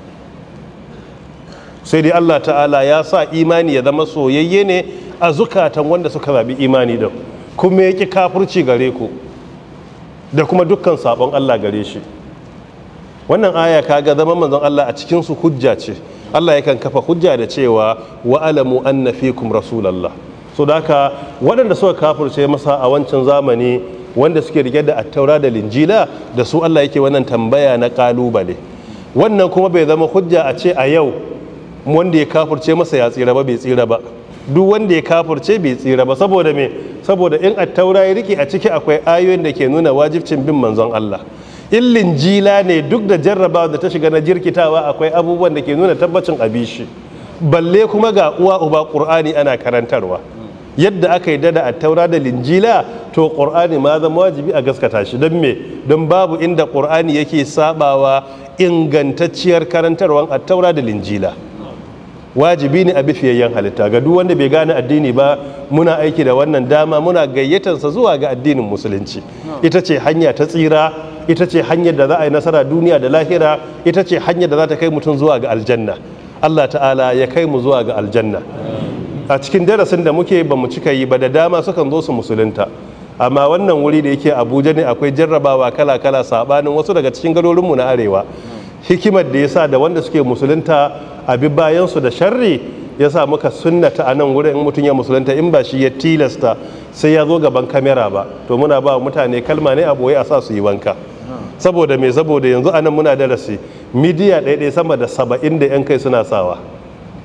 Sai dai Allah ta'ala ya sa imani ya zama soyayye ne a zukatan wanda suka zabi imani da kuma ya ki kafirci gare ku da kuma dukkan sabon Allah gare shi. Wannan aya kaga zaman manzon Allah a cikin su hujja ce. Allah yakan kafa hujja da cewa wa alamu anna fikum rasulullah. So da haka waɗanda suka kafirce masa a wancan zamani, wanda suke rike da attaura da linjila, da su Allah yake wannan tambaya na kalubale. Wannan kuma bai zama hujja a ce a yau wanda ya kafirce masa ya tsira ba, bai tsira ba. Duk wanda ya kafirce bai tsira ba. Saboda me? Saboda in attaura ya rike a ciki akwai ayoyin da ke nuna wajibcin bin manzon Allah. In linjila ne, duk da jarrabawa da ta shiga na jirkitawa, akwai abubuwan da ke nuna tabbacin abishi. Balle kuma ga uwa uba Qur'ani ana karantarwa. Yadda aka yi dada a taura da linjila, to Qur'ani ma zama wajibi a gaskata shi. Don me? Don babu inda Qur'ani yake sabawa ingantacciyar karantarwan a taura da linjila. Wajibi ne a bifiyayyen halitta. Ga duk wanda bai gane addini ba, muna aiki da wannan dama, muna gayyatansa zuwa ga addinin musulunci. Ita ce hanya ta tsira, ita ce hanyar da za a yi nasara duniya da lahira, ita ce hanyar da za ta kai mutum zuwa ga aljanna. Allah ta'ala ya kai mu zuwa ga aljanna. A cikin darasin da muke ba mu cika yi ba, da dama sukan zo su musulunta, amma wannan wuri da yake Abuja ne akwai jarrabawa kala-kala sabanin wasu daga cikin garuruwanmu na arewa. Hikimar da yasa da wanda suke musulunta a bi bayansu da sharri yasa muka sunnata a nan wurin in mutum ya musulunta, in ba shi ya tilasta sai ya zo gaban kamera ba, to muna ba mutane kalma ne a boye a sa su yi wanka. Saboda me? Saboda yanzu anan muna darasi, midiya ɗaya sama da saba'in da yan kai suna sawa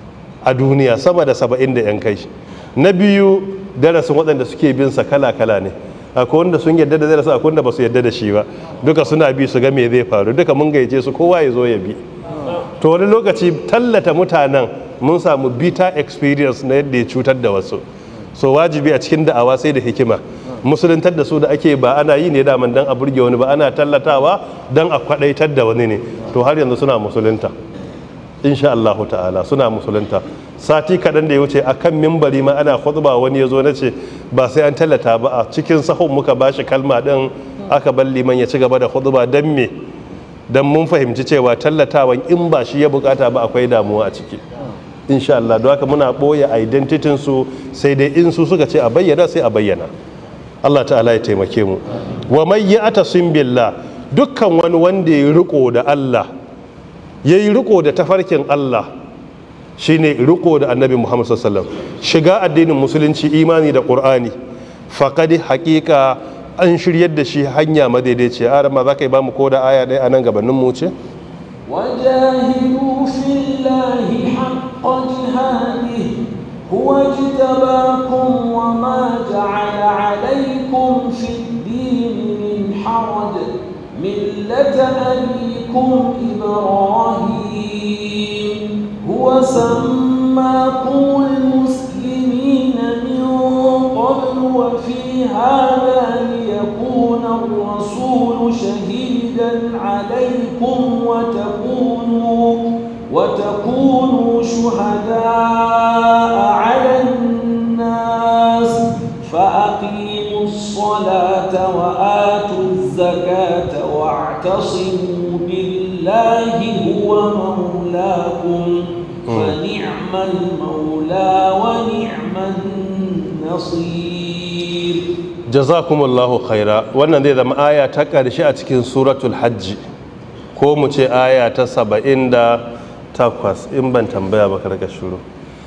a duniya, sama da saba'in da yan kai. Na biyu, darasin waɗanda suke bin sa kala-kala ne, akwai wanda sun yadda da darasin, akwai wanda ba su yadda da shi ba, duka suna bi su ga me zai faru, duka mun gayyace su kowa ya zo ya bi. To wani lokaci tallata mutanen mun samu bitter experience na yadda ya cutar da wasu, so wajibi a cikin da'awa sai da hikima. Musuluntar da su da ake ba ana yi ne daman dan a burge wani ba, ana tallatawa dan a kwadaitar da wani ne. To har yanzu suna musulunta insha Allah ta'ala, suna musulunta. Sati kaɗan da ya wuce akan mimbari ma ana khutba, wani ya zo na ce ba sai an tallata ba, a cikin sahun muka bashi kalma ɗin aka bar liman ya ci gaba da khutba. Dan me? Dan mun fahimci cewa tallatawan in ba shi ya bukata ba akwai damuwa a ciki insha Allah. Don haka muna ɓoye identitin su, sai dai in su suka ce a bayyana sai a bayyana. Allah ta'ala ya taimake mu. Wa may ya'tasim billah, dukkan wani wanda ya riko da Allah, yayi riko da tafarkin Allah, shine riko da Annabi Muhammad sallallahu alaihi wasallam, shiga addinin musulunci, imani da Qur'ani, faqad haqiqa an shiryar da shi hanya madaidaiciya. Arama za ka yi ba mu ko da aya ɗaya a nan gabanin mu ce? وجاهدوا في الله حق جهاده هو اجتباكم وما جعل عليكم في الدين من حرج ملة أبيكم إبراهيم هو سماكم المسلمين من قبل وفي هذا ليكون الرسول شهيدا عليكم وتكونوا وتكونوا شهداء على الناس فأقيموا الصلاة وآتوا الزكاة واعتصموا بالله هو مولاكم فنعم المولى ونعم النصير. Jazakumullahu khaira. Wannan zai zama aya ta ƙarshe a cikin suratul hajji, ko mu ce aya ta saba'in da takwas, in ban tambaya ba karka shuru.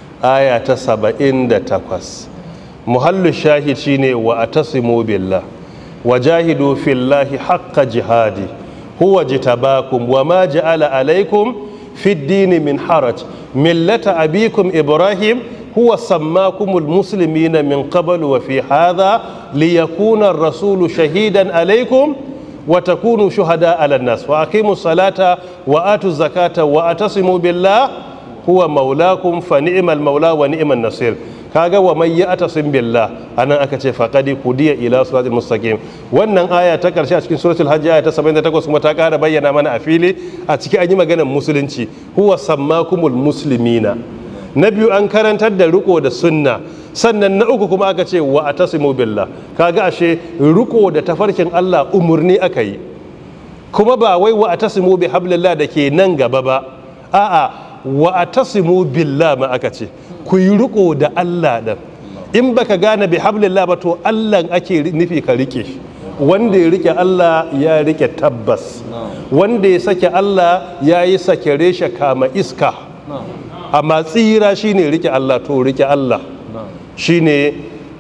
Aya ta saba'in da takwas. Muhallu shahid shine wa atasimu billah wa jahidu fillahi haqqa jihadi huwa jitabakum wa ma ja'ala alaikum fid dini min haraj millata abikum Ibrahim huwa sammakumul muslimina min qabl wa fi hadha liyakuna ar-rasulu shahidan alaikum wa takunu shuhada ala nas wa aqimus salata wa atu zakata wa atasimu billah huwa maulakum fa ni'mal maula wa ni'man nasir. Kaga wa may ya'tasim billah anan aka ce faqadi kudiya ila siratal mustaqim. Wannan aya ta karshe a cikin suratul hajj aya ta saba'in da takwas kuma ta kara bayyana mana a fili a ciki an yi maganar musulunci, huwa sammakumul muslimina. Na biyu an karantar da riko da sunna, sannan na uku kuma aka ce wa atasimu billah. Kaga ashe riko da tafarkin Allah umurni aka yi, kuma ba wai wa atasimu bi hablillah da ke nan gaba ba, a'a wa atasimu billah ma aka ce ku yi riko da Allah ɗin. In baka gane bi hablillah ba to Allah ake nufi ka rike. Wanda ya rike Allah ya rike tabbas, wanda ya sake Allah ya yi sake reshe kama iska. Amma tsira shine rike Allah, to rike Allah shine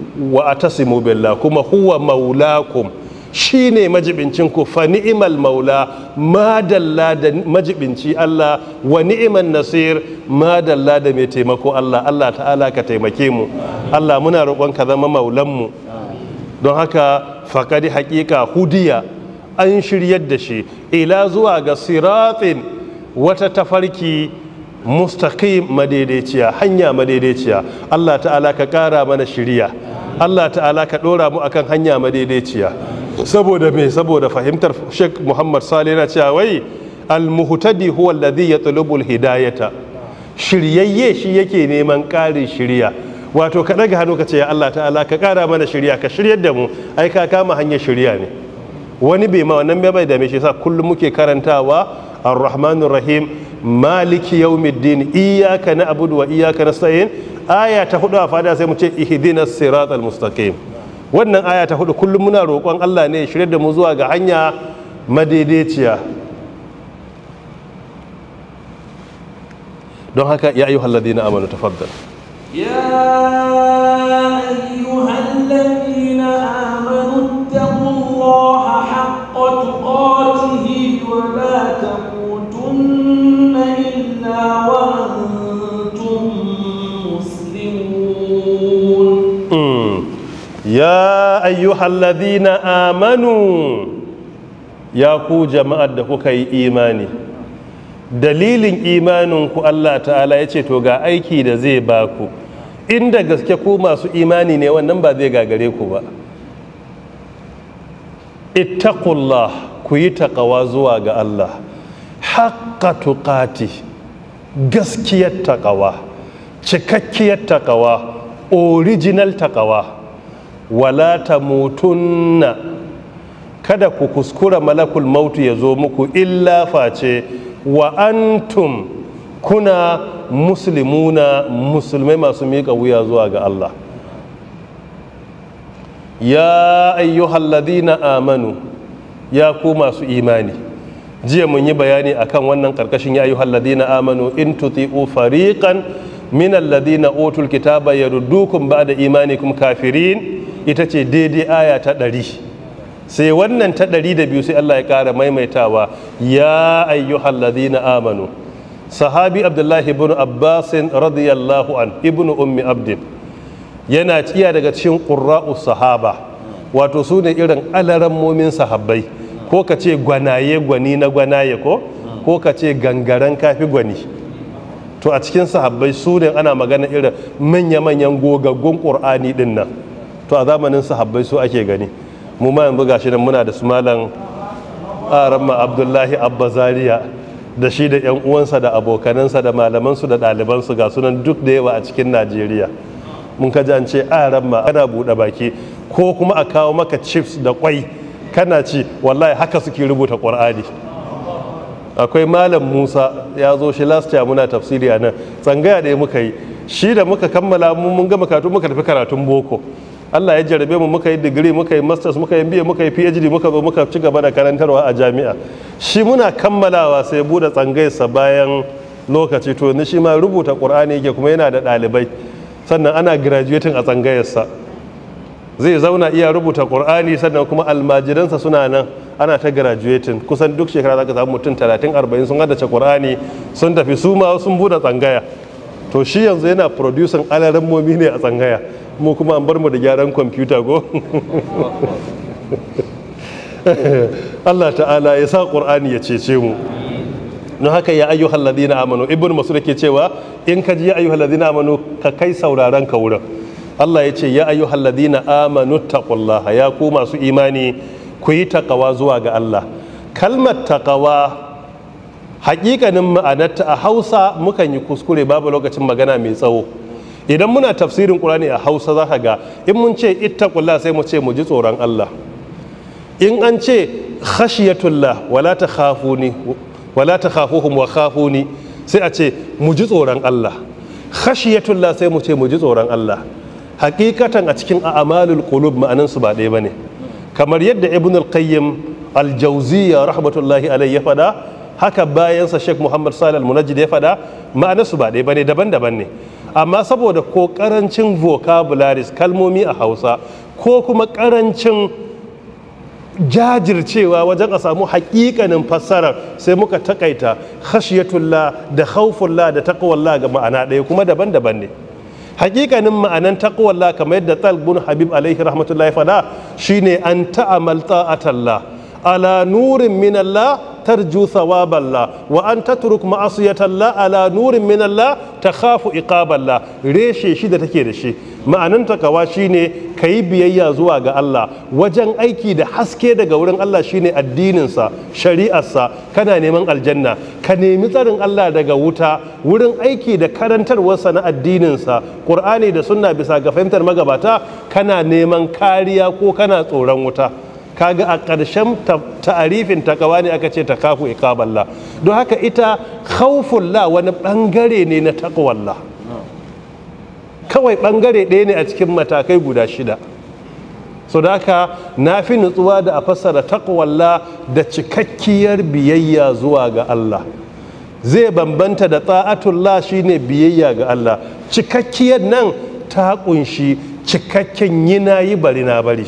wa atasimu billah, kuma huwa maulakum shine majibincin ku, fa ni'mal maula, madalla da majibinci Allah, wa ni'man nasir, madalla da mai taimako Allah. Allah ta'ala ka taimake mu Allah, muna roƙon ka zama maulan mu. Don haka faqadi haqiqa hudiya, an shiryar da shi ila zuwa ga siratin, wata tafarki mustaqim, madaidaiciya, hanya madaidaiciya. Allah ta'ala ka ƙara mana shiriya, Allah ta'ala ka ɗora mu akan hanya madaidaiciya. Saboda me? Saboda fahimtar Sheikh Muhammad Salih na cewa wai al-muhtadi huwa alladhi yatlubu al-hidayata, shiryayye shi yake neman ƙarin shiriya. Wato ka daga hannu ka ce ya Allah ta'ala ka ƙara mana shiriya, ka shiryar da mu, ai ka kama hanyar shiriya ne. Wani bai ma wannan bai da me shi yasa kullum muke karantawa ar-rahmanur rahim maliki yawmiddin iyyaka na'budu wa iyyaka nasta'in. Aya ta hudu a fada sai mu ce ihdinas siratal mustaqim. Wannan aya ta hudu kullum muna roƙon Allah ne ya shirye da mu zuwa ga hanya madaidaiciya. Don haka ya ayyuhal ladina amanu tafaddal. يا أيها الذين آمنوا اتقوا الله حق تقاته ولا تموتن إلا وأنتم ya ayyuhalladhina amanu, ya ku jama'ar da kuka yi imani. Dalilin imaninku Allah ta'ala ya ce to ga aiki da zai baku, inda gaske ku masu imani ne wannan ba zai gagare ku ba. Ittaqullah, ku yi taqawa zuwa ga Allah haqqa tuqati, gaskiyar taqawa, cikakkiyar taqawa, original taqawa. Wala tamutunna, kada ku kuskura malakul mautu ya zo muku illa face wa antum kuna muslimuna, musulmai masu miƙa wuya zuwa ga Allah. Ya ayyuhalladhina amanu, ya ku masu imani. Jiya mun yi bayani akan wannan karkashin ya ayyuhalladhina amanu in tuti'u fariqan min alladhina utul kitaba yaruddukum ba'da imanikum kafirin, ita ce daidai aya ta ɗari. Sai wannan ta ɗari da biyu sai Allah ya ƙara maimaitawa ya ayyuhalladhina amanu. Sahabi Abdullahi ibn Abbas radiyallahu an ibn ummi abdin yana ciya daga cikin ƙurra'u sahaba, wato su ne irin alarammomin sahabbai, ko ka ce gwanaye gwani na gwanaye ko ko ka ce gangaren kafi gwani. To a cikin sahabbai su ne ana magana irin manya-manyan gogaggun ƙur'ani ɗin nan. To a zamanin sahabbai su ake gani. Mu ma yanzu gashi nan muna da su malam Aramma Abdullahi Abba Zaria da shi da 'yan uwansa da abokanansa da malamansu da ɗalibansu ga sunan duk da yawa a cikin Najeriya. Mun kaji an ce Aramma ana buɗe baki ko kuma a kawo maka chips da kwai kana ci, wallahi haka suke rubuta ƙur'ani. Akwai malam Musa ya zo shi last year muna tafsiri a nan, tsangaya da muka yi shi da muka kammala mun gama karatu muka tafi karatun boko. Allah ya jarabe mu, muka yi digiri, muka yi masters, muka yi biye, muka yi PhD, muka zo muka ci gaba da karantarwa a jami'a. Shi muna kammalawa sai bude tsangayarsa bayan lokaci, to ni shi ma rubuta Qur'ani yake kuma yana da ɗalibai, sannan ana graduating a tsangayarsa. Zai zauna iya rubuta Qur'ani sannan kuma almajiransa suna nan ana ta graduating. Kusan duk shekara zaka samu mutum talatin arba'in sun haddace Qur'ani sun tafi, su ma sun bude tsangaya. To shi yanzu yana producing alarammomi ne a tsangaya, mu kuma an bar mu da gyaran kwamfuta go. Allah ta'ala ya sa Qur'ani ya cece mu. No haka ya ayyuhal ladina amanu, ibnu mas'ud ke cewa in ka ji ya ayyuhal ladina amanu ka kai sauraron ka wurin. Allah ya ce ya ayyuhal ladina amanu taqullaha, ya ku masu imani ku yi taqwa zuwa ga Allah. Kalmar taqwa hakikanin ma'anarta a Hausa mukan yi kuskure, babu lokacin magana mai tsawo. Idan muna tafsirin Qur'ani a Hausa za ka ga in mun ce ittaqullah sai mu ce mu ji tsoron Allah. In an ce khashiyatullah wala takhafuni wala takhafuhum wa khafuni sai a ce mu ji tsoron Allah. Khashiyatullah sai mu ce mu ji tsoron Allah. Hakikatan a cikin a'malul qulub ma'anan su ba ɗaya bane. Kamar yadda Ibn al-Qayyim al-Jawziyya rahmatullahi alayhi ya fada, haka bayansa Sheikh Muhammad Salih al-Munajjid ya fada, ma'anar su ba ɗaya bane, daban-daban ne. Amma saboda ko karancin vocabularies kalmomi a Hausa ko kuma karancin jajircewa wajen a samu hakikanin fassarar, sai muka takaita khashiyatullah da khawfullah da taqwallah ga ma'ana ɗaya kuma daban-daban ne. Hakikanin ma'anan taqwallah kamar yadda Talq bin Habib alaihi rahmatullahi fada shine an ta'amal ta'atallah ala nurin min Allah tarju thawaballah wa an tatruk ma'asiyatallah ala nurin min Allah takhafu iqaballah. Reshe shi da take da shi ma'anan takawa shine kayi biyayya zuwa ga Allah wajen aiki da haske daga wurin Allah, shine addininsa, shari'arsa, kana neman aljanna, ka nemi tsarin Allah daga wuta wurin aiki da karantarwarsa na addininsa, Qur'ani da sunna bisa ga fahimtar magabata, kana neman kariya ko kana tsoron wuta. Kaga a ƙarshen ta'arifin takawa ne aka ce ta kafu iqaballah. Don haka ita khawfullah wani bangare ne na taqwallah, kawai bangare ɗaya ne a cikin matakai guda shida. So da haka na fi nutsuwa da a fassara taqwallah da cikakkiyar biyayya zuwa ga Allah. Zai bambanta da ta'atullah shine biyayya ga Allah. Cikakkiyar nan ta kunshi cikakken yina yi bari na bari.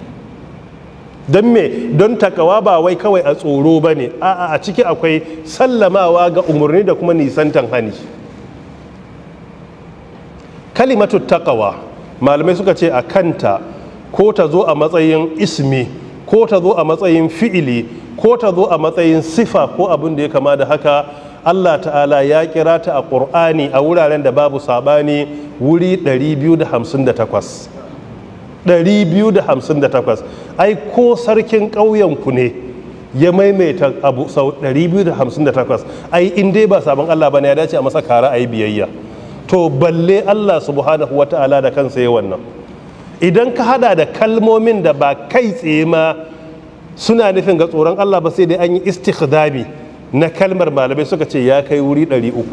Don me? Don takawa ba wai kawai a tsoro ba ne, a ciki akwai sallamawa ga umarni da kuma nisantan hani. Kalimatu takawa malamai suka ce a kanta ko ta zo a matsayin ismi ko ta zo a matsayin fi'ili ko ta zo a matsayin sifa ko abin da ya kama da haka, Allah ta'ala ya kira ta a ƙur'ani a wuraren da babu saɓani wuri ɗari biyu da hamsin da takwas. ɗari biyu da hamsin da takwas. Ai ko sarkin ƙauyenku ne ya maimaita abu sau ɗari biyu da hamsin da takwas, ai in dai ba sabon Allah ba ne ya dace a masa kara a yi biyayya. To balle Allah subhanahu wa ta'ala da kansa ya wannan. Idan ka hada da kalmomin da ba kai tsaye ma suna nufin ga tsoron Allah ba, sai dai an yi istikhdami na kalmar, malamai suka ce ya kai wuri ɗari uku.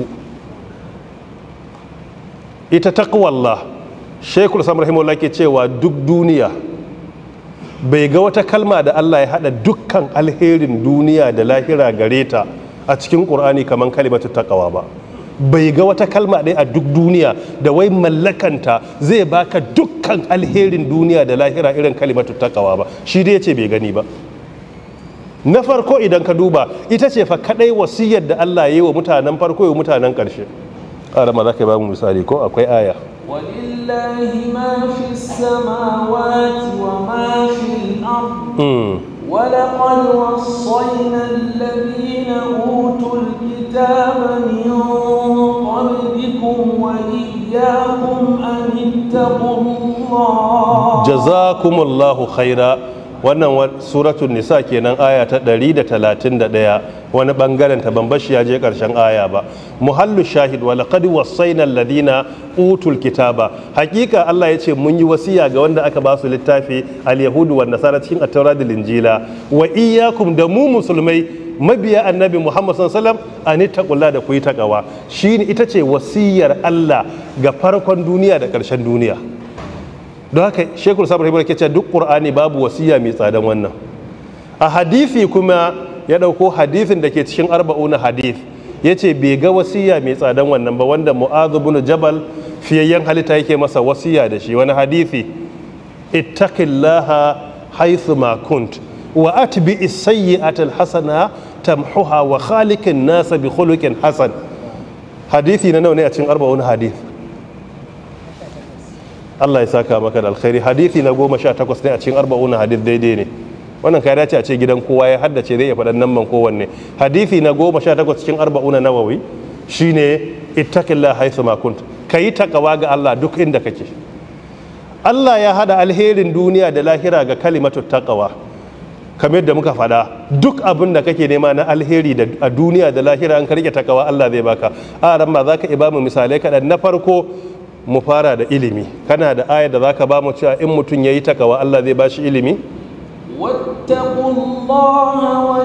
Ita taqwallah, Sheikhul Islam rahimahullah ke cewa duk duniya bai ga wata kalma da Allah ya hada dukkan alherin duniya da lahira gare ta a cikin Qur'ani kamar kalimatu taqwa ba. Bai ga wata kalma ɗaya a duk duniya da wai mallakanta zai baka dukkan alherin duniya da lahira irin kalimatu taqwa ba. Shi dai yace bai gani ba. Na farko idan ka duba ita ce fa kadai wasiyar da Allah ya yi wa mutanen farko ya mutanen ƙarshe. Ƙara ma za ka yi ba mu misali ko akwai aya. Walillahi ma fi samawati wa ma fi al-ard. ولقد وصينا الذين أوتوا الكتاب من قبلكم وإياكم أن اتقوا الله. جزاكم الله خيرا. wannan suratul nisa kenan aya ta ɗari da talatin da ɗaya, wani bangaren ta ban bashi ya je karshen aya ba. Muhallu shahid wa laqad wasaina alladhina utul kitaba, hakika Allah ya ce mun yi wasiya ga wanda aka ba su littafi al-yahudu wan nasara cikin at-taura da injila, wa iyyakum da mu musulmai mabiya annabi Muhammad sallallahu alaihi wasallam an taqulla da ku yi takawa. Shine ita ce wasiyar Allah ga farkon duniya da karshen duniya. Don haka Sheikhul Islam rahimahullah ke cewa duk Qur'ani babu wasiya mai tsadan wannan. A hadisi kuma ya dauko hadisin da ke cikin arba'una hadith, yace bai ga wasiya mai tsadan wannan ba, wanda Mu'adh ibn Jabal fiyayyen halitta yake masa wasiya da shi. Wani hadisi, ittaqillaha haythu ma kunt wa atbi'is sayyi'ata alhasana tamhuha wa khaliqin nas bi khuluqin hasan. Hadisi na nawa ne a cikin arba'una hadith? Allah ya saka maka da alkhairi. Hadithi na goma sha takwas ne a cikin arba'una hadith, daidai ne wannan. Ka dace a ce gidan kowa ya haddace zai ya faɗan nan man kowanne. Hadithi na goma sha takwas cikin arba'una nawawi shine ittaqillah haythu ma kunt, kayi takawa ga Allah duk inda kake. Allah ya hada alherin duniya da lahira ga kalimatu taqwa. Kamar da muka faɗa, duk abin da kake nema na alheri a duniya da lahira an ka rike takawa Allah zai baka. A ran ma zaka iba mu misalai kaɗan. Na farko mu fara da ilimi. Kana da ayar da zaka ba mu cewa in mutum yayi takawa Allah zai bashi ilimi? wattaqullaha wa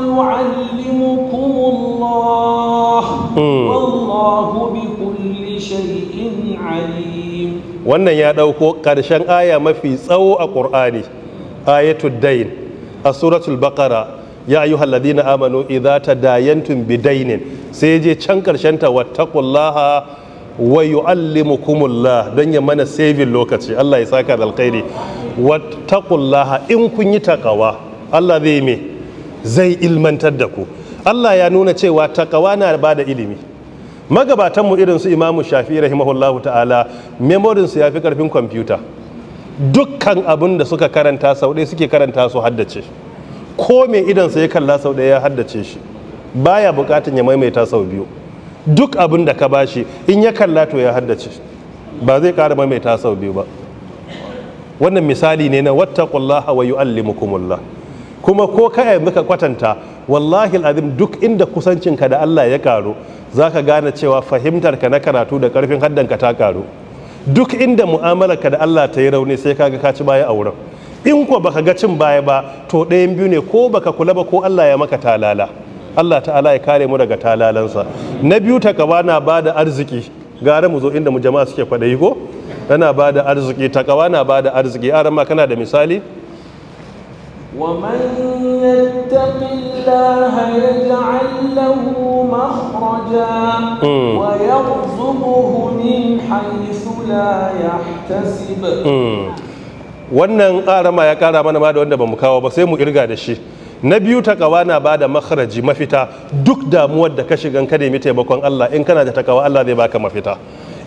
yu'allimukumullah wallahu bikulli shay'in alim. Wannan ya dauko karshen aya mafi tsawo a Qur'ani, ayatul dayn a suratul baqara. Ya ayyuhalladhina amanu idza tadayantum bidainin, sai je can karshen ta wattaqullaha wa yu'allimukumullah, don ya mana saving lokaci. Allah ya saka da alkhairi. Wattaqullaha, in kun yi takawa Allah zai me zai ilmantar da ku. Allah ya nuna cewa takawa na ba da ilimi. Magabatan mu irin su Imam Shafi'i rahimahullahu ta'ala, memorin su yafi karfin kwamfuta. Dukkan abin da suka karanta sau ɗaya suke karanta su haddace. Ko me idan sa ya kalla sau ɗaya ya haddace shi, baya bukatun ya maimaita sau biyu. Duk abin da ka bashi in ya kalla to ya haddace, ba zai ƙara maimaita sau biyu ba. Wannan misali ne na wattaqullaha wa yu'allimukumullah. Kuma ko kai muka kwatanta, wallahi alazim duk inda kusancinka da Allah ya karu, zaka gane cewa fahimtarka na karatu da karfin haddanka ta karu. Duk inda mu'amalarka da Allah ta yi rauni sai kaga ka ci baya a wurin. In ko baka ga cin baya ba, to ɗayan biyu ne, ko baka kula ba ko Allah ya maka talala. Allah ta'ala ya kare mu daga talalansa. Na biyu, takawa na ba da arziki. Gara mu zo inda mu jama'a suke kwaɗayi ko? Tana ba da arziki, takawa na ba da arziki. A ran ma kana da misali? ومن يتق الله يجعل له مخرجا ويرزقه من حيث لا يحتسب. Wannan arama ya kara mana ma da wanda ba mu kawo ba, sai mu irga da shi. Na biyu, takawa na ba da makharaji, mafita. Duk damuwar da ka shigan ka nemi taimakon Allah, in kana da takawa Allah zai baka mafita.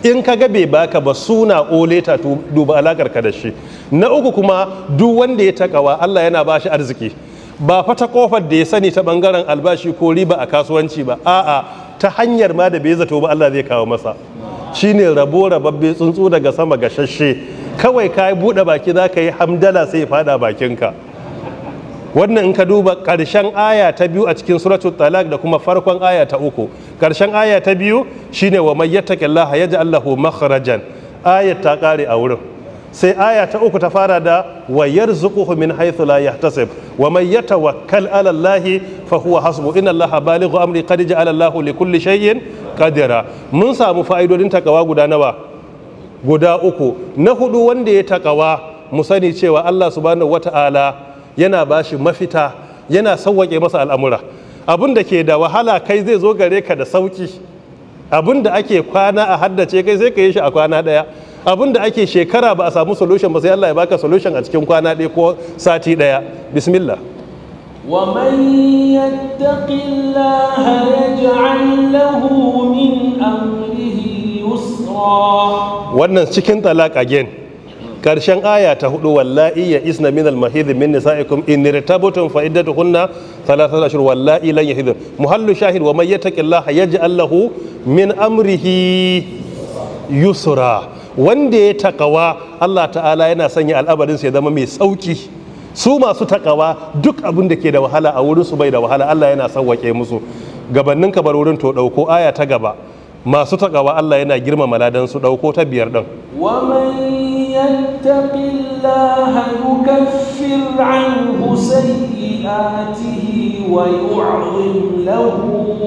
in ka ga bai baka ba suna oleta to duba alakar ka da shi. Na uku kuma duk wanda ya takawa Allah yana ba shi arziki, ba fa ta kofar da ya sani ta bangaren albashi ko riba a kasuwanci ba, a'a ta hanyar ma da bai zato ba Allah zai kawo masa. Shine rabo rababbe tsuntsu daga sama gashashe, kawai ka buɗe baki za ka yi hamdala sai ya fada bakinka. Wannan in ka duba ƙarshen aya ta biyu a cikin suratul talaq da kuma farkon aya ta uku. Ƙarshen aya ta biyu shine wa may yattaqillaha yaj'al lahu makhrajan, ayat ta kare a wurin. Sai aya ta uku ta fara da wa yarzuquhu min haythu la yahtasib wa may yatawakkal 'ala Allahi fa huwa hasbu inna Allaha balighu amri qad ja'ala Allahu li kulli shay'in qadira. Mun samu fa'idodin takawa guda nawa? Guda uku. Na hudu wanda ya takawa mu sani cewa Allah subhanahu wata'ala yana bashi mafita, yana sauwaƙe masa al'amura. Abin da ke da wahala kai zai zo gare ka da sauki, abin da ake kwana a haddace kai sai ka yi shi a kwana ɗaya, abin da ake shekara ba a samu solution ba sai Allah ya baka solution a cikin kwana ɗaya ko sati ɗaya. Bismillah. ومن يتق الله يجعل له من أمره يسرا. Wannan cikin talaq again. Karshen aya ta hudu wallahi ya isna min al-mahid min nisaikum in irtabtum fa iddatuhunna thalathatu ashhur wallahi lan yahid. Muhallu shahid wa may yattaqillaha yaj'al lahu min amrihi yusra. Wanda ya takawa Allah ta'ala yana sanya al'abarin sa ya zama mai sauki. Su masu takawa duk abin da ke da wahala a wurin su bai da wahala, Allah yana sauwake musu. Gabannin ka bar wurin to dauko aya ta gaba. Masu takawa Allah yana girmama ladan su, dauko ta biyar din. Wa man yattaqillaha yukaffir anhu sayyi'atihi wa yu'zim lahu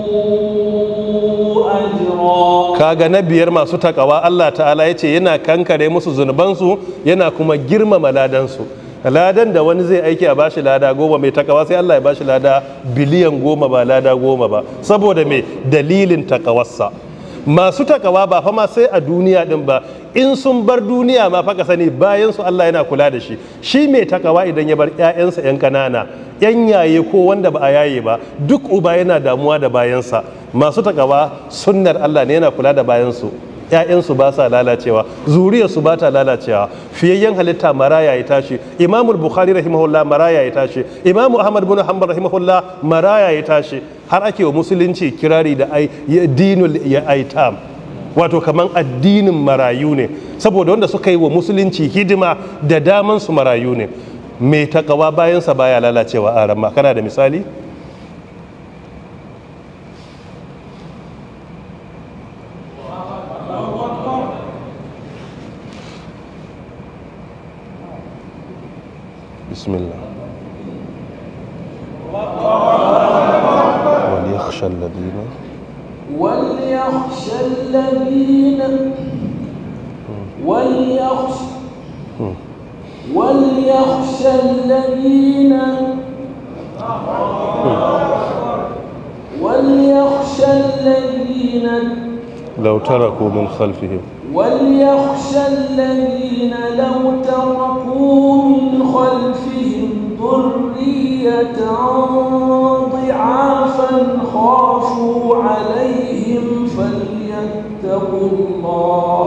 ajra. Kaga na biyar masu takawa Allah ta'ala yace yana kankare musu zunubansu, yana kuma girmama ladan su. Ladan da wani zai aiki a bashi lada goma, mai takawa sai Allah ya bashi lada biliyan goma ba lada goma ba, saboda me dalilin takawarsa. Masu takawa ba fa ma sai a duniya din ba, in sun bar duniya ma fa ka sani bayan su Allah yana kula da shi. Shi mai takawa idan ya bar ƴaƴansa ƴan kanana, ƴan yaye ko wanda ba a yaye ba, duk uba yana damuwa da bayansa. Masu takawa sunnar Allah ne, yana kula da bayansu. ‘Ya'yansu ba sa lalacewa, zuriyarsu ba ta lalacewa. Fiyayyen halitta maraya ya tashi, Imamul Bukhari rahimahullah maraya ya tashi, Imamu Ahmad bin Hanbal rahimahullah maraya ya tashi. Har ake wa musulunci kirari da dinul ya aitam, wato kaman addinin marayu ne, saboda wanda suka yi wa musulunci hidima da daman su marayu ne. Mai takawa bayansa baya lalacewa a ramma. Kana da misali? بسم الله. وليخشى الذين وليخشى الذين وليخشى وليخشى الذين وليخشى الذين لو تركوا من خلفهم وليخشى الذين لو تركوا من خلفهم ذرية ضعافا خافوا عليهم فليتقوا الله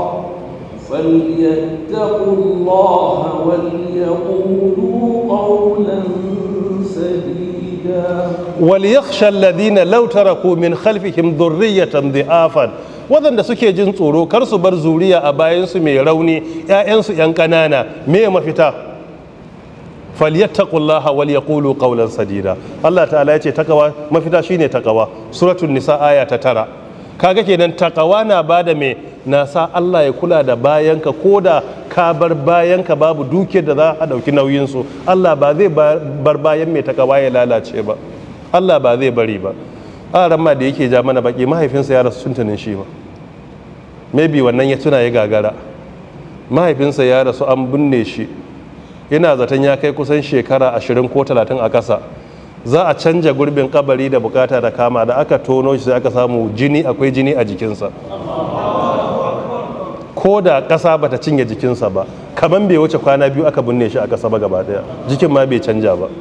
فليتقوا الله وليقولوا قولا سديدا. وليخشى الذين لو تركوا من خلفهم ذرية ضعافا، waɗanda suke jin tsoro kar su bar zuriya a bayansu mai rauni, 'ya'yansu 'yan ƙanana, me mafita? falyattaqullaha wal yaqulu qawlan sadida. Allah ta'ala yace takawa mafita shine takawa. Suratul Nisa aya ta tara. Kaga kenan takawa na bada me na sa Allah ya kula da bayanka, koda ka bar bayanka babu dukiyar da za a dauki nauyin su, Allah ba zai bar bayan mai takawa ya lalace ba, Allah ba zai bari ba. A ramma da yake ja mana baki, mahaifinsa ya rasu tuntunin shi ba, maybe wannan ya tuna ya gagara. Mahaifinsa ya rasu an binne shi, ina zaton ya kai kusan shekara ashirin ko talatin a ƙasa. Za a canja gurbin kabari da bukata da kama, da aka tono shi sai aka samu jini, akwai jini a jikinsa, ko da ƙasa bata cinye jikinsa ba, kaman bai wuce kwana biyu aka binne shi a ƙasa ba gaba daya, jikin ma bai canja ba.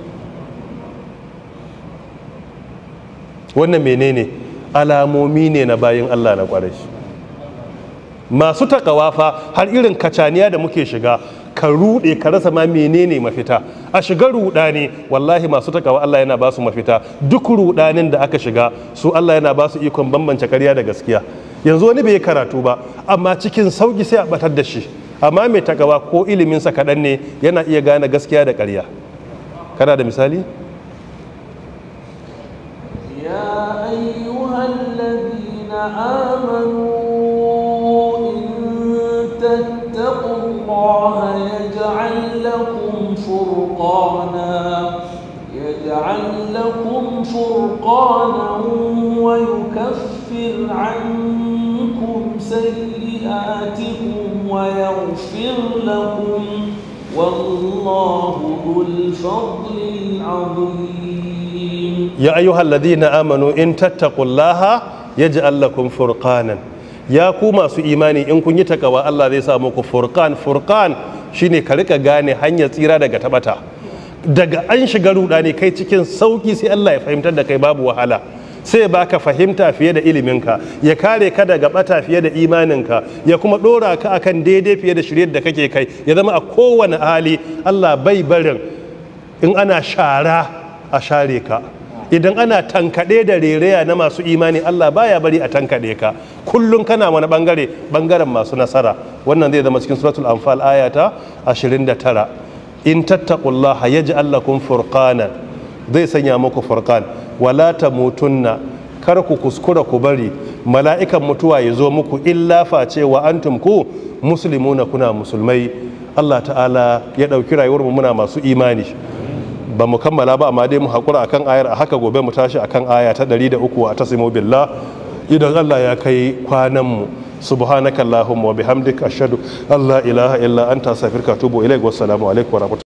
Wannan menene? Alamomi ne na bayin Allah na kwarai. masu takawa fa har irin kacaniya da muke shiga ka rude ka rasa ma menene mafita, a shiga rudani wallahi masu takawa Allah yana ba su mafita. Duk rudanin da aka shiga su Allah yana ba su ikon bambance ƙarya da gaskiya. Yanzu wani bai karatu ba amma cikin sauki sai a batar da shi, amma mai takawa ko iliminsa kaɗan ne yana iya gane gaskiya da ƙarya. Kana da misali? يا أيها الذين آمنوا إن تتقوا الله يجعل لكم فرقانا يجعل لكم فرقانا ويكفر عنكم سيئاتكم ويغفر لكم والله ذو الفضل العظيم. ya ayyuhal ladina amanu in tattaqullaha yaj'al lakum furqanan, ya ku masu imani in kun yi takawa Allah zai sa muku furqan. Furqan shine ka rika gane hanyar tsira daga tabata, daga an shiga rudani kai cikin sauki sai Allah ya fahimtar da kai babu wahala, sai baka fahimta fiye da iliminka, ya kare ka daga bata fiye da imaninka, ya kuma dora ka akan daidai fiye da shiryar da kake kai, ya zama a kowane hali Allah bai barin in ana shara a share ka, idan ana tankaɗe da rereya na masu imani Allah baya bari a tankaɗe ka, kullum kana wani bangare bangaren masu nasara. Wannan zai zama cikin suratul anfal ayata ashirin da tara. In tattaqullaha yaj'al lakum furqanan, zai sanya muku furqan. Wala tamutunna, kar ku kuskura ku bari mala'ikan mutuwa ya zo muku illa face wa antum ku muslimuna, kuna musulmai. Allah ta'ala ya ɗauki rayuwar mu muna masu imani. Ba mu kammala ba amma dai mu haƙura akan ayar a haka, gobe mu tashi akan aya ta ɗari da uku a tasimu billah idan Allah ya kai kwanan mu. Subhanakallahumma wa bihamdika ashhadu an la ilaha illa anta astaghfiruka wa atubu ilaik. Wassalamu alaikum wa rahmatullahi